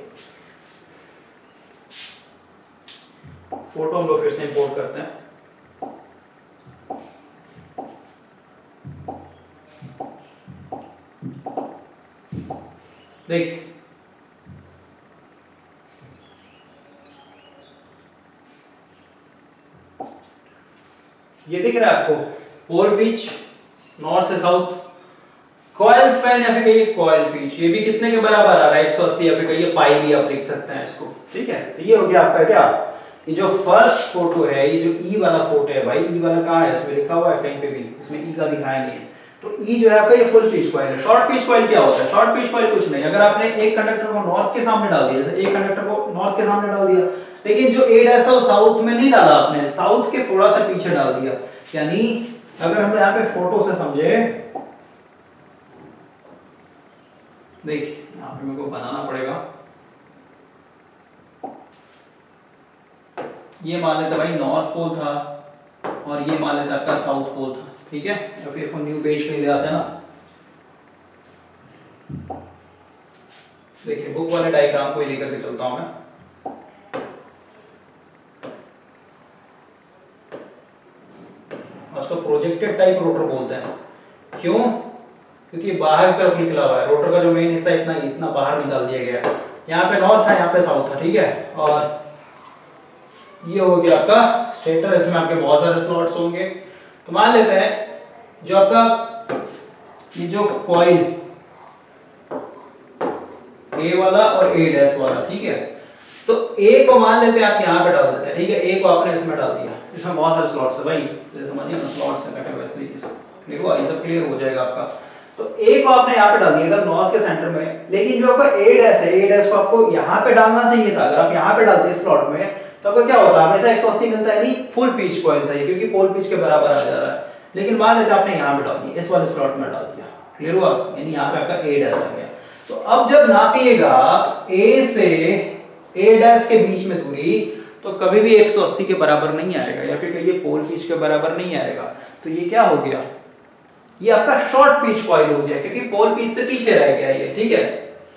फोटो हम लोग फिर से इंपोर्ट करते हैं, देखिए ये दिख रहा है आपको, पोल पिच नॉर्थ से साउथ, कॉइल स्पैन या फिर कहिए कॉइल पिच, ये भी कितने के बराबर आ रहा है, एक सौ अस्सी, या फिर कहिए पाई भी आप लिख सकते हैं इसको, ठीक है। तो ये हो गया आपका क्या, ये जो फर्स्ट फोटो है, ये जो ई वाला फोटो है भाई, ई वाला कहाँ है, इसमें लिखा हुआ है कहीं पे भी, इसमें ई का दिखाया नहीं है, तो ई जो है आपका ये फुल पिच कॉइल है। शॉर्ट पिच कॉइल क्या होता है, शॉर्ट पिच कॉइल कुछ नहीं, अगर आपने एक कंडक्टर को नॉर्थ के सामने डाल दिया, जैसे एक कंडक्टर को नॉर्थ के सामने डाल दिया, लेकिन जो ए डैश था वो साउथ में नहीं डाला आपने, साउथ के थोड़ा सा पीछे डाल दिया, यानी अगर हम यहाँ पे फोटो से समझे, देखिए यहाँ पे मेरे को बनाना पड़ेगा, ये मान लेते भाई नॉर्थ पोल था और ये मान लेते आपका साउथ पोल था, ठीक है, या फिर हम न्यू पेज पे ले आते हैं ना, देखिए बुक वाले डायग्राम को ही लेकर के चलता हूं मैं, उसको प्रोजेक्टेड टाइप रोटर बोलते हैं, क्यों, क्योंकि बाहर की तरफ निकला हुआ है, रोटर का जो मेन हिस्सा इतना इतना बाहर निकाल दिया गया है, यहाँ पे नॉर्थ था यहाँ पे साउथ था, ठीक है, और ये हो गया आपका स्टेटर, इसमें आपके बहुत सारे स्लॉट्स होंगे। तो मान लेते हैं जो आपका ये जो कॉइल ए वाला और ए डैश वाला, ठीक है, तो ए को मान लेते हैं आप यहाँ पे डाल देते हैं, ठीक है, ए को आपने इसमें डाल दिया, इसमें बहुत सारे स्लॉट्स है भाई, जैसे समझिए ना स्लॉट्स है कटे हुए इस तरीके से, क्लियर हुआ, ये सब क्लियर हो जाएगा आपका। तो ए को आपने यहाँ पे डाल दिया नॉर्थ के सेंटर में, लेकिन जो आपका ए डैश है, ए डैश को आपको यहाँ पे डालना चाहिए था, अगर आप यहाँ पे डालते स्लॉट में तो आपको क्या होता है, हमेशा एक सौ अस्सी मिलता है, नहीं फुल पिच कॉइल था ये, क्योंकि पोल पिच के बराबर आ जा रहा है, लेकिन मान लेते आपने यहाँ पे डाल दिया, इस वाले स्लॉट में डाल दिया, क्लियर हुआ, यानी यहाँ पे आपका ए डैश आ गया। तो अब जब नापिएगा ए से ए डैश के बीच में दूरी, तो कभी भी एक सौ अस्सी के बराबर नहीं आएगा, या फिर कहिए पोल पिच के बराबर नहीं आएगा, तो ये क्या हो गया, ये आपका शॉर्ट पिच कॉइल हो गया, क्योंकि पोल पिच से पीछे रह गया ये, ठीक है।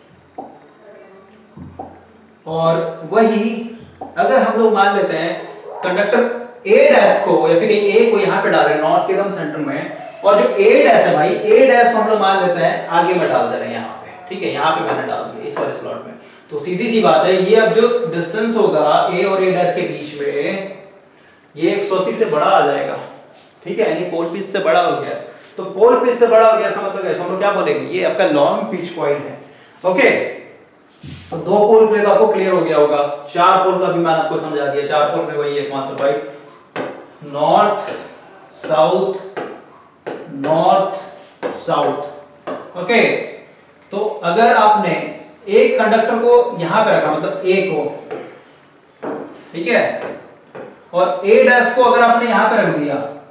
और वही अगर हम लोग मान लेते हैं कंडक्टर ए डैश को या फिर ए को यहाँ पे डाल रहे हैं नॉर्थ के एकदम सेंटर में, और जो ए डैश है भाई, ए डैश को हम लोग मान लेते हैं आगे में डाल दे रहे हैं यहाँ पे, ठीक है, यहाँ पे मैंने डाल दिया इस वाले स्लॉट में, तो सीधी सी बात है, ये अब जो डिस्टेंस होगा ए और ए डैश के बीच में, ये एक सौ अस्सी से बड़ा आ जाएगा, ठीक है, यानी पोल पिच से बड़ा हो गया। तो पोल पिच से बड़ा हो गया, इसका मतलब हम लोग क्या बोलेंगे, ये आपका लॉन्ग पिच कॉइल है, ओके। तो दो पोल के लिए तो आपको क्लियर हो गया होगा, चार पोल का भी मैंने आपको समझा दिया, चार पोल में वही है कॉन्सेप्ट भाई, north south north south, okay. तो अगर आपने एक कंडक्टर को यहां पे रखा, मतलब ए को, ठीक है, और ए डैश को अगर आपने यहां पे रख दिया,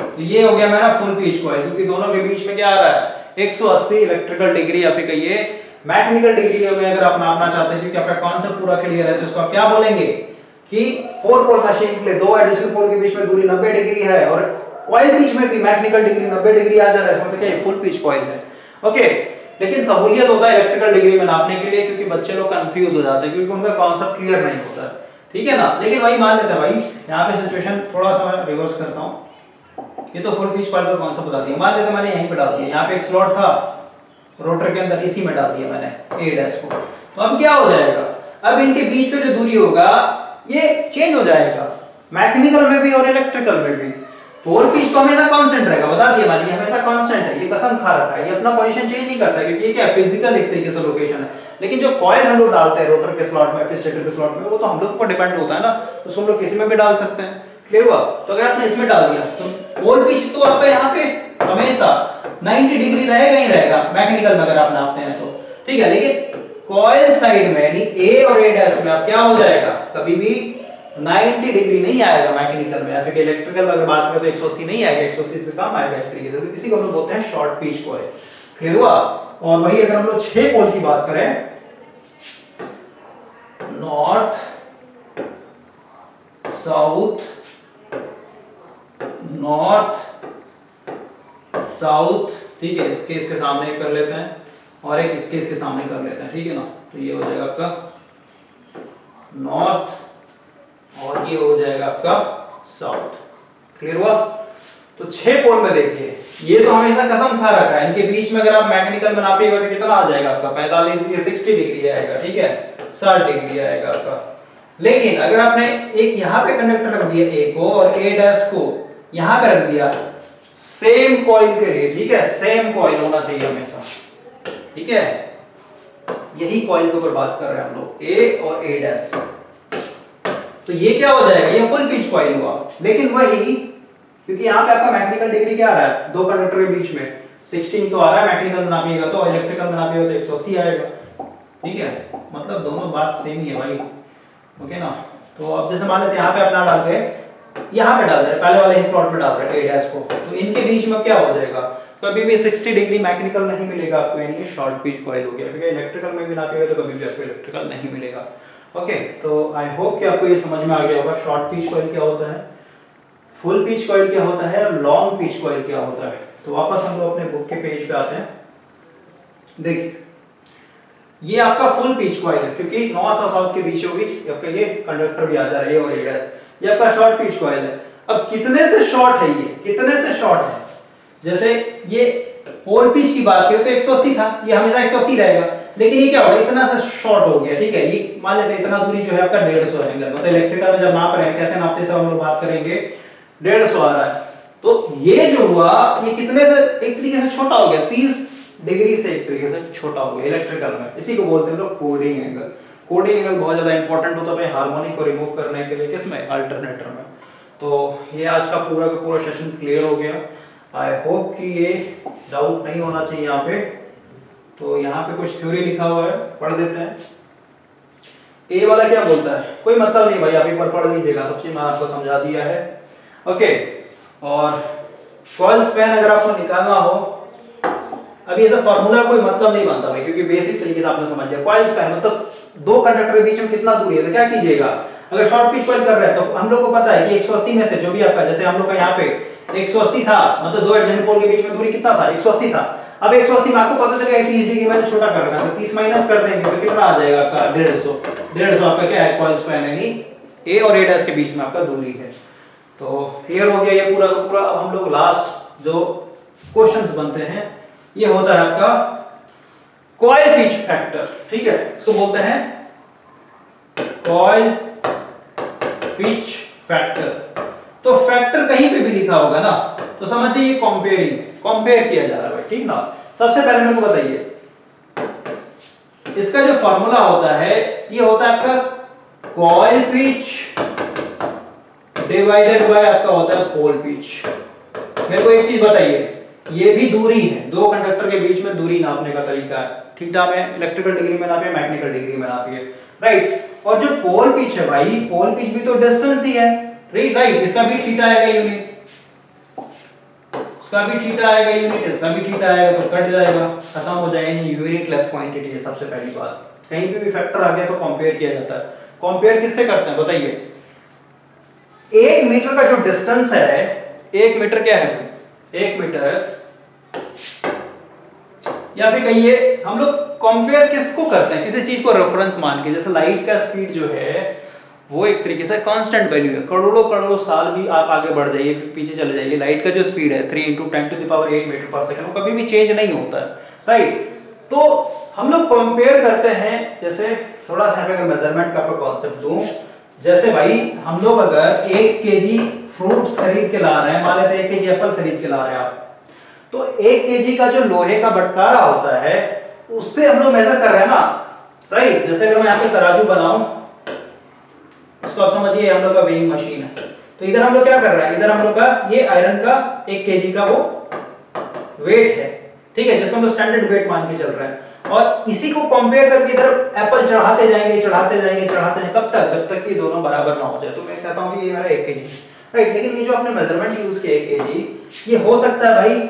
तो ये हो गया मेरा फुल पिच कॉइल, क्योंकि दोनों के बीच में क्या आ रहा है एक सौ अस्सी इलेक्ट्रिकल डिग्री या फिर कहिए मैकेनिकल डिग्री में अगर आप नापना चाहते हैं, क्योंकि आपका कॉन्सेप्ट पूरा क्लियर है, तो इसको आप क्या बोलेंगे कि फोर पोल मशीन के लिए दो एडिशनल पोल के बीच में दूरी नब्बे डिग्री है और कॉइल बीच में भी मैकेनिकल डिग्री नब्बे डिग्री आ जा रहा है, तो क्या फुल पिच कॉइल है। ओके, लेकिन सहूलियत होता है इलेक्ट्रिकल डिग्री में नापने के लिए, क्योंकि बच्चे लोग कंफ्यूज हो जाते हैं क्योंकि उनका कॉन्सेप्ट क्लियर नहीं होता है, ठीक है ना। लेकिन वही मान लेते हैं भाई, यहाँ पे सिचुएशन थोड़ा सा मैं रिवर्स करता हूँ, ये तो फुल पिच कॉइल का कॉन्सेप्ट बता दिया, मान लेते मैंने यहीं पे डाल दिया, यहाँ पे एक स्लॉट था रोटर के अंदर, इसी में डाल दिया मैंने ए डैश को, तो अब क्या हो जाएगा, अब इनके बीच में जो दूरी होगा ये चेंज हो जाएगा मैकेनिकल में भी और इलेक्ट्रिकल में भी। पोल पिच तो हमेशा कांस्टेंट रहेगा, बता दिया मैंने, ये हमेशा कांस्टेंट है, ये कसम खा रखा है, ये अपना पोजीशन चेंज नहीं करता, क्योंकि ये क्या फिजिकल एक तरीके से लोकेशन है। लेकिन जो कॉइल हम लोग डालते हैं रोटर के स्लॉट में, स्टेटर के स्लॉट में, वो तो हम लोग पर डिपेंड होता है ना, तो हम लोग किसी में भी डाल सकते हैं। क्लियर हुआ? तो अगर आपने इसमें डाल दिया तो पोल पिच तो आपका यहाँ पे हमेशा नब्बे डिग्री रहेगा ही रहेगा मैकेनिकल में अगर आप नापते हैं तो, ठीक है। लेकिन कॉइल साइड में यानी ए और ए डैश में आप क्या हो जाएगा, कभी भी नब्बे डिग्री नहीं आएगा मैकेनिकल में, या फिर इलेक्ट्रिकल में अगर बात करें तो एक सौ अस्सी नहीं आएगा, एक सौ अस्सी से कम आएगा एक तरीके से, तो इसी को हम लोग बोलते हैं शॉर्ट पिच कॉइल। क्लियर हुआ? और वही अगर हम लोग छह पोल की बात करें, नॉर्थ साउथ नॉर्थ साउथ, ठीक है, इसके इसके सामने कर लेते हैं और एक इसके इसके सामने कर लेते हैं, ठीक है ना। तो ये हो जाएगा आपका नॉर्थ और ये हो जाएगा आपका साउथ। क्लियर हुआ? तो छह पोल में देखिए, ये तो हमेशा कसम खा रखा है, इनके बीच में अगर आप मैकेनिकल में नापिएगा तो कितना आ जाएगा आपका पैंतालीस, ये साठ डिग्री आएगा, ठीक है, साठ डिग्री आएगा आपका। लेकिन अगर आपने एक यहाँ पे कंडक्टर रख दिया ए को और ए डैश को यहाँ पे रख दिया सेम कॉइल के लिए, ठीक है, सेम कॉइल होना चाहिए हमेशा, ठीक है, यही कॉइल के ऊपर बात कर रहे हैं हम लोग, ए और ए डैश। तो ये क्या हो जाएगा, ये फुल पिच कॉइल हुआ। लेकिन वही, क्योंकि यहाँ पे आपका मैकेनिकल डिग्री क्या आ रहा है, दो कंडक्टर के बीच में सोलह तो आ रहा है, मैकेनिकल में नापिएगा तो, इलेक्ट्रिकल में नापिएगा तो एक सौ अस्सी आएगा, ठीक है, मतलब दोनों बात सेम ही है भाई। ओके ना। तो अब जैसे मान लेते हैं यहाँ पे अपना डाल के यहाँ पे डाल दे रहे, पहले वाले स्लॉट में डाल रहे ए डैश को, तो इनके बीच में क्या हो जाएगा, कभी भी साठ डिग्री मैकेनिकल नहीं मिलेगा आपको, यानी शॉर्ट पिच कॉइल हो गया। फिर इलेक्ट्रिकल में भी नापिएगा तो कभी भी आपको इलेक्ट्रिकल नहीं मिलेगा। ओके, तो आई होप कि आपको ये समझ में आ गया होगा शॉर्ट पिच कॉइल क्या होता है, फुल पिच कॉइल क्या होता है और लॉन्ग पिच कॉइल क्या होता है। तो वापस हम लोग अपने बुक के पेज पे आते हैं। देखिए, ये आपका फुल पिच कॉइल है, क्योंकि नॉर्थ और साउथ के बीचों बीच आपका ये कंडक्टर भी आ जा रहा है और ए डैश, ये आपका शॉर्ट पिच कॉइल है। अब कितने से शॉर्ट है ये, कितने से शॉर्ट है, जैसे ये पोल पिच की बात करें तो एक सौ अस्सी था, ये हमेशा एक सौ अस्सी रहेगा, लेकिन ये क्या होगा, इतना सा शॉर्ट हो गया, ठीक है, ये मान लेते हैं इतना दूरी जो है आपका डेढ़ सौ एंगल, मतलब इलेक्ट्रिकल में जब नाप रहे हैं कैसे नापते हैं हम लोग बात करेंगे, डेढ़ सौ आ रहा है, तो ये जो हुआ ये कितने से एक तरीके से छोटा हो गया, तीस डिग्री से एक तरीके से छोटा हो गया इलेक्ट्रिकल में, इसी को बोलते हैं लोग कोडिंग एंगल। कोडिंग एंगल बहुत ज्यादा इंपॉर्टेंट होता है हार्मोनिक को रिमूव करने के लिए, किसमें, अल्टरनेटर में। तो ये आज का पूरा का पूरा सेशन क्लियर हो गया। आई होप कि ये डाउट नहीं होना चाहिए यहाँ पे। तो यहाँ पे कुछ थ्योरी लिखा हुआ है, पढ़ देते हैं। ए वाला क्या बोलता है, कोई मतलब नहीं भाई, आप एक बार पढ़ लीजिएगा, सब चीज मैं आपको समझा दिया है। ओके, और कॉइल स्पैन अगर आपको निकालना हो, अभी ऐसा फार्मूला कोई मतलब नहीं बनता भाई, क्योंकि बेसिक तरीके से आपने समझ लिया। कॉइल स्पैन मतलब दो कंडक्टर के बीच में कितना दूरी है, तो क्या कीजिएगा, अगर शॉर्ट पिच कॉइल कर रहे हैं तो हम लोग को पता है कि एक सौ अस्सी में से जो भी आपका, जैसे हम लोग का यहाँ पे एक सौ अस्सी था, मतलब दो एडजेसेंट पोल के बीच में दूरी कितना था, एक सौ अस्सी था। अब एक सौ अस्सी में आपको पता चलेगा तीस डिग्री मैंने छोटा कर रखा है, तो तीस माइनस कर देंगे तो कितना आ जाएगा आपका, डेढ़ सौ। डेढ़ सौ आपका क्या है, कॉइल स्पैन, यानी ए और ए डैश के बीच में आपका दूरी है। तो क्लियर हो गया ये पूरा का पूरा। अब हम लोग लास्ट जो क्वेश्चंस बनते हैं, ये होता है आपका कॉइल पिच फैक्टर, ठीक है, इसको बोलते हैं कॉइल पिच फैक्टर। तो फैक्टर कहीं पे भी लिखा होगा ना, तो समझिए ये कंपेयरिंग, कंपेयर किया जा रहा है भाई, ठीक ना। सबसे पहले मेरे को बताइए, इसका जो फॉर्मूला होता है ये होता है आपका कॉइल पिच डिवाइडेड बाय आपका होता है पोल पिच। मेरे को एक चीज बताइए, ये भी दूरी है, दो कंडक्टर के बीच में दूरी नापने का तरीका है, थीटा में इलेक्ट्रिकल डिग्री में नापिए, मैकेनिकल डिग्री में नापिए, राइट। और जो पोल पिच है भाई, पोल पिच भी तो डिस्टेंस ही है, राइट राइट, इसका भी थीटा आएगा यूनिट। इसका भी थीटा आएगा यूनिट, इसका भी थीटा आएगा, तो कट जाएगा, खत्म हो जाएगा। यूनिटलेस क्वांटिटी है सबसे पहली बात। कहीं पे भी फैक्टर आ गया तो कंपेयर किया जाता है। कंपेयर किससे करते हैं बताइए? एक मीटर का जो डिस्टेंस है, एक मीटर क्या है? एक मीटर, या फिर कहिए हम लोग कंपेयर किसको करते हैं? किसी चीज को रेफरेंस मान के। जैसे लाइट का स्पीड जो है वो एक तरीके से कांस्टेंट वैल्यू है। करोड़ों करोड़ों साल भी आप आगे बढ़ जाइए, फिर पीछे चले जाइए, लाइट का जो स्पीड है three into ten to the power eight metre per second, वो कभी भी चेंज नहीं होता है, राइट। तो हम लोग कंपेयर करते हैं। जैसे थोड़ा सा अगर मेजरमेंट का कॉन्सेप्ट दूं, जैसे भाई हम लोग अगर एक केजी फ्रूट्स खरीद के ला रहे हैं, मान लेते हैं एक केजी एप्पल खरीद के ला रहे हैं आप, तो एक केजी का जो लोहे का बटकारा होता है उससे हम लोग मेजर कर रहे हैं ना, राइट। जैसे अगर मैं यहाँ पे तराजू बनाऊं, इसको आप समझिए हम लोग का वेइंग मशीन है, तो इधर हम लोग क्या कर रहे हैं? इधर हम लोग का ये आयरन का एक केजी का वो वेट है, ठीक है, जिसको हम लोग स्टैंडर्ड वेट मान के चल रहे हैं। और इसी को कंपेयर करके इधर एप्पल चढ़ाते जाएंगे चढ़ाते जाएंगे चढ़ाते जाएंगे, कब तक? जब तक कि दोनों बराबर ना हो जाए। तो मैं कहता हूं कि ये मेरा एक केजी, राइट। लेकिन ये जो आपने मेजरमेंट यूज किया एक केजी, ये हो सकता है भाई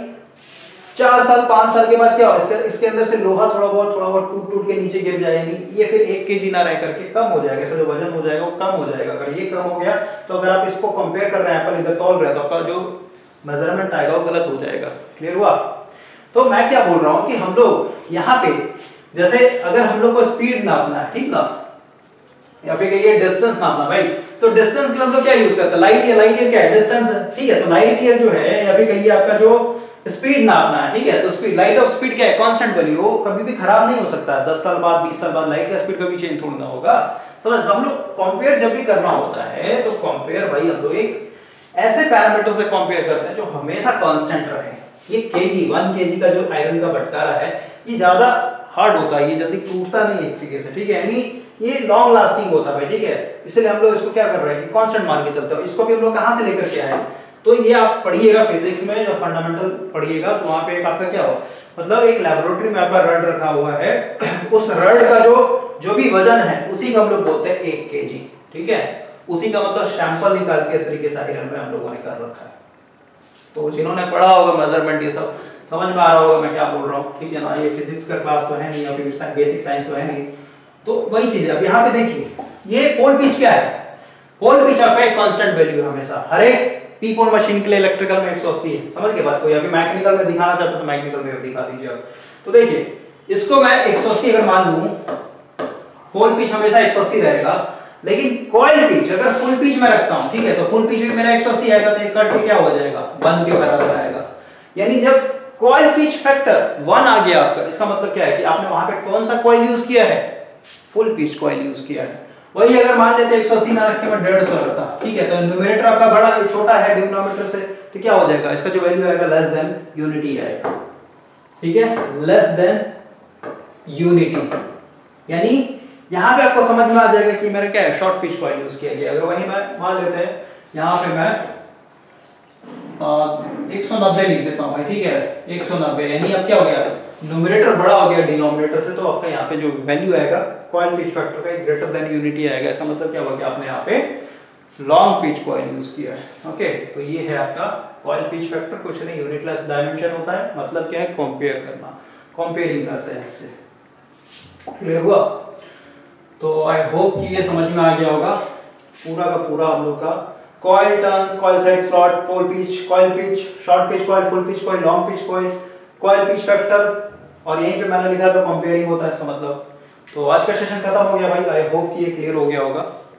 चार साल पांच साल के बाद क्या हो, इससे इसके अंदर से लोहा थोड़ा बहुत थोड़ा बहुत टूट टूट के नीचे गिर जाएगी, ये फिर एक केजी ना रह करके कम हो जाएगा, इसका जो वजन हो जाएगा वो कम हो जाएगा। अगर ये कम हो गया तो अगर आप इसको कंपेयर कर रहे हैं, एप्पल इधर तौल रहे हैं, तो आपका जो मेजरमेंट आएगा वो गलत हो जाएगा। क्लियर हुआ? तो मैं क्या बोल रहा हूं कि हम लोग यहाँ पे जैसे अगर हम लोग को स्पीड नापना है, ठीक ना, या फिर ये डिस्टेंस नापना भाई, तो डिस्टेंस के लिए हम लोग क्या यूज करते हैं? Light year. लाइट ईयर क्या है? डिस्टेंस है, ठीक है। तो लाइट ईयर जो है, या फिर कहिए आपका जो स्पीड नापना है, ठीक है, तो स्पीड, लाइट ऑफ स्पीड क्या है? कांस्टेंट वैल्यू, वो कभी भी खराब नहीं हो सकता है। दस साल बाद बीस साल बाद लाइट का स्पीड कभी चेंज थोड़ा ना होगा, समझ। हम लोग कंपेयर जब भी करना होता है तो कंपेयर भाई हम लोग एक ऐसे पैरामीटर से कंपेयर करते हैं जो हमेशा कांस्टेंट रहे। ये केजी वन केजी का जो आयरन का बटकारा है, ये ज्यादा हार्ड होता है, ये जल्दी टूटता नहीं है एक तरीके से, ठीक है, यानी ये लॉन्ग लास्टिंग होता है, ठीक है। इसलिए हम लोग इसको क्या कर रहे हैं कि कांस्टेंट मान के चलते हैं। इसको भी हम लोग कहां से लेकर के आए? तो ये आप पढ़िएगा फिजिक्स में, जो फंडामेंटल पढ़िएगा, तो वहां पे एक आपका क्या हो, मतलब एक लेबोरेटरी में आपका रड रखा हुआ है, उस रड का जो जो भी वजन है उसी को हम लोग बोलते हैं एक केजी, ठीक है। उसी का मतलब सैंपल निकाल के इस तरीके से आयरन में हम लोगों ने कर रखा है। तो जिन्होंने पढ़ा होगा मेजरमेंट, ये सब समझ में आ रहा होगा मैं क्या बोल रहा हूँ, ठीक है ना। ये फिजिक्स का क्लास तो है नहीं, या फिर बेसिक साइंस तो है नहीं, तो वही चीज है। अब यहाँ पे देखिए, ये पोल पिच क्या है? पोल पिच आपका एक कांस्टेंट वैल्यू है हमेशा, हर एक पी पोल मशीन के लिए इलेक्ट्रिकल में एक सौ अस्सी है, समझ के बात को। या फिर मैकेनिकल में दिखाना चाहते हो तो मैकेनिकल में दिखा दीजिए आप। तो देखिए, इसको मैं एक सौ अस्सी अगर मान लूं, पोल पिच हमेशा एक सौ अस्सी रहेगा, लेकिन कॉइल पिच अगर फुल पिच में रखता हूं, ठीक है, तो फुल पिच भी मेरा एक सौ अस्सी आएगा, तो कट के क्या हो जाएगा? वन के बराबर आएगा। यानी जब कॉइल पिच फैक्टर वन आ गया आपका, इसका मतलब क्या है कि आपने वहां पे कौन सा कॉइल यूज किया है? फुल पिच कॉइल यूज किया है। वही अगर मान लेते एक सौ अस्सी ना रख के मैं डेढ़ सौ रखता, ठीक है, तो न्यूमरेटर आपका बड़ा छोटा है डिनोमिनेटर से, तो क्या हो जाएगा? इसका जो वैल्यू आएगा लेस देन यूनिटी आएगा, ठीक है, लेस देन यूनिटी। यानी यहां पे आपको समझ में आ जाएगा कि मेरा क्या है, शॉर्ट पिच कॉइल यूज किया गया। अगर वही मैं मान लेते हैं यहां पे मैं एक सौ नब्बे लिख देता हूं भाई, ठीक है, एक सौ नब्बे, यानी अब क्या हो गया, न्यूमरेटर बड़ा हो गया डिनोमिनेटर से, तो आपका यहाँ पे जो वैल्यू आएगा कॉइल पिच फैक्टर का ग्रेटर देन यूनिटी आएगा। इसका मतलब क्या हुआ कि आपने यहाँ पे लॉन्ग पिच कॉइल यूज किया है, ओके। तो ये है आपका कॉइल पिच फैक्टर, कुछ नहीं, यूनिटलेस डायमेंशन होता है। मतलब क्या है? कंपेयर करना, कंपेयरिंग करते हैं इससे। क्लियर हुआ? तो आई होप कि ये समझ में आ गया होगा पूरा का पूरा हम लोग का coil turns, coil side slot, pole pitch, coil pitch, short pitch coil, full pitch coil, long pitch coil, coil pitch factor, और यहीं पे मैंने लिखा तो कंपेयरिंग होता है इसका मतलब। तो आज का सेशन खत्म हो गया भाई, आई होप कि ये क्लियर हो गया होगा।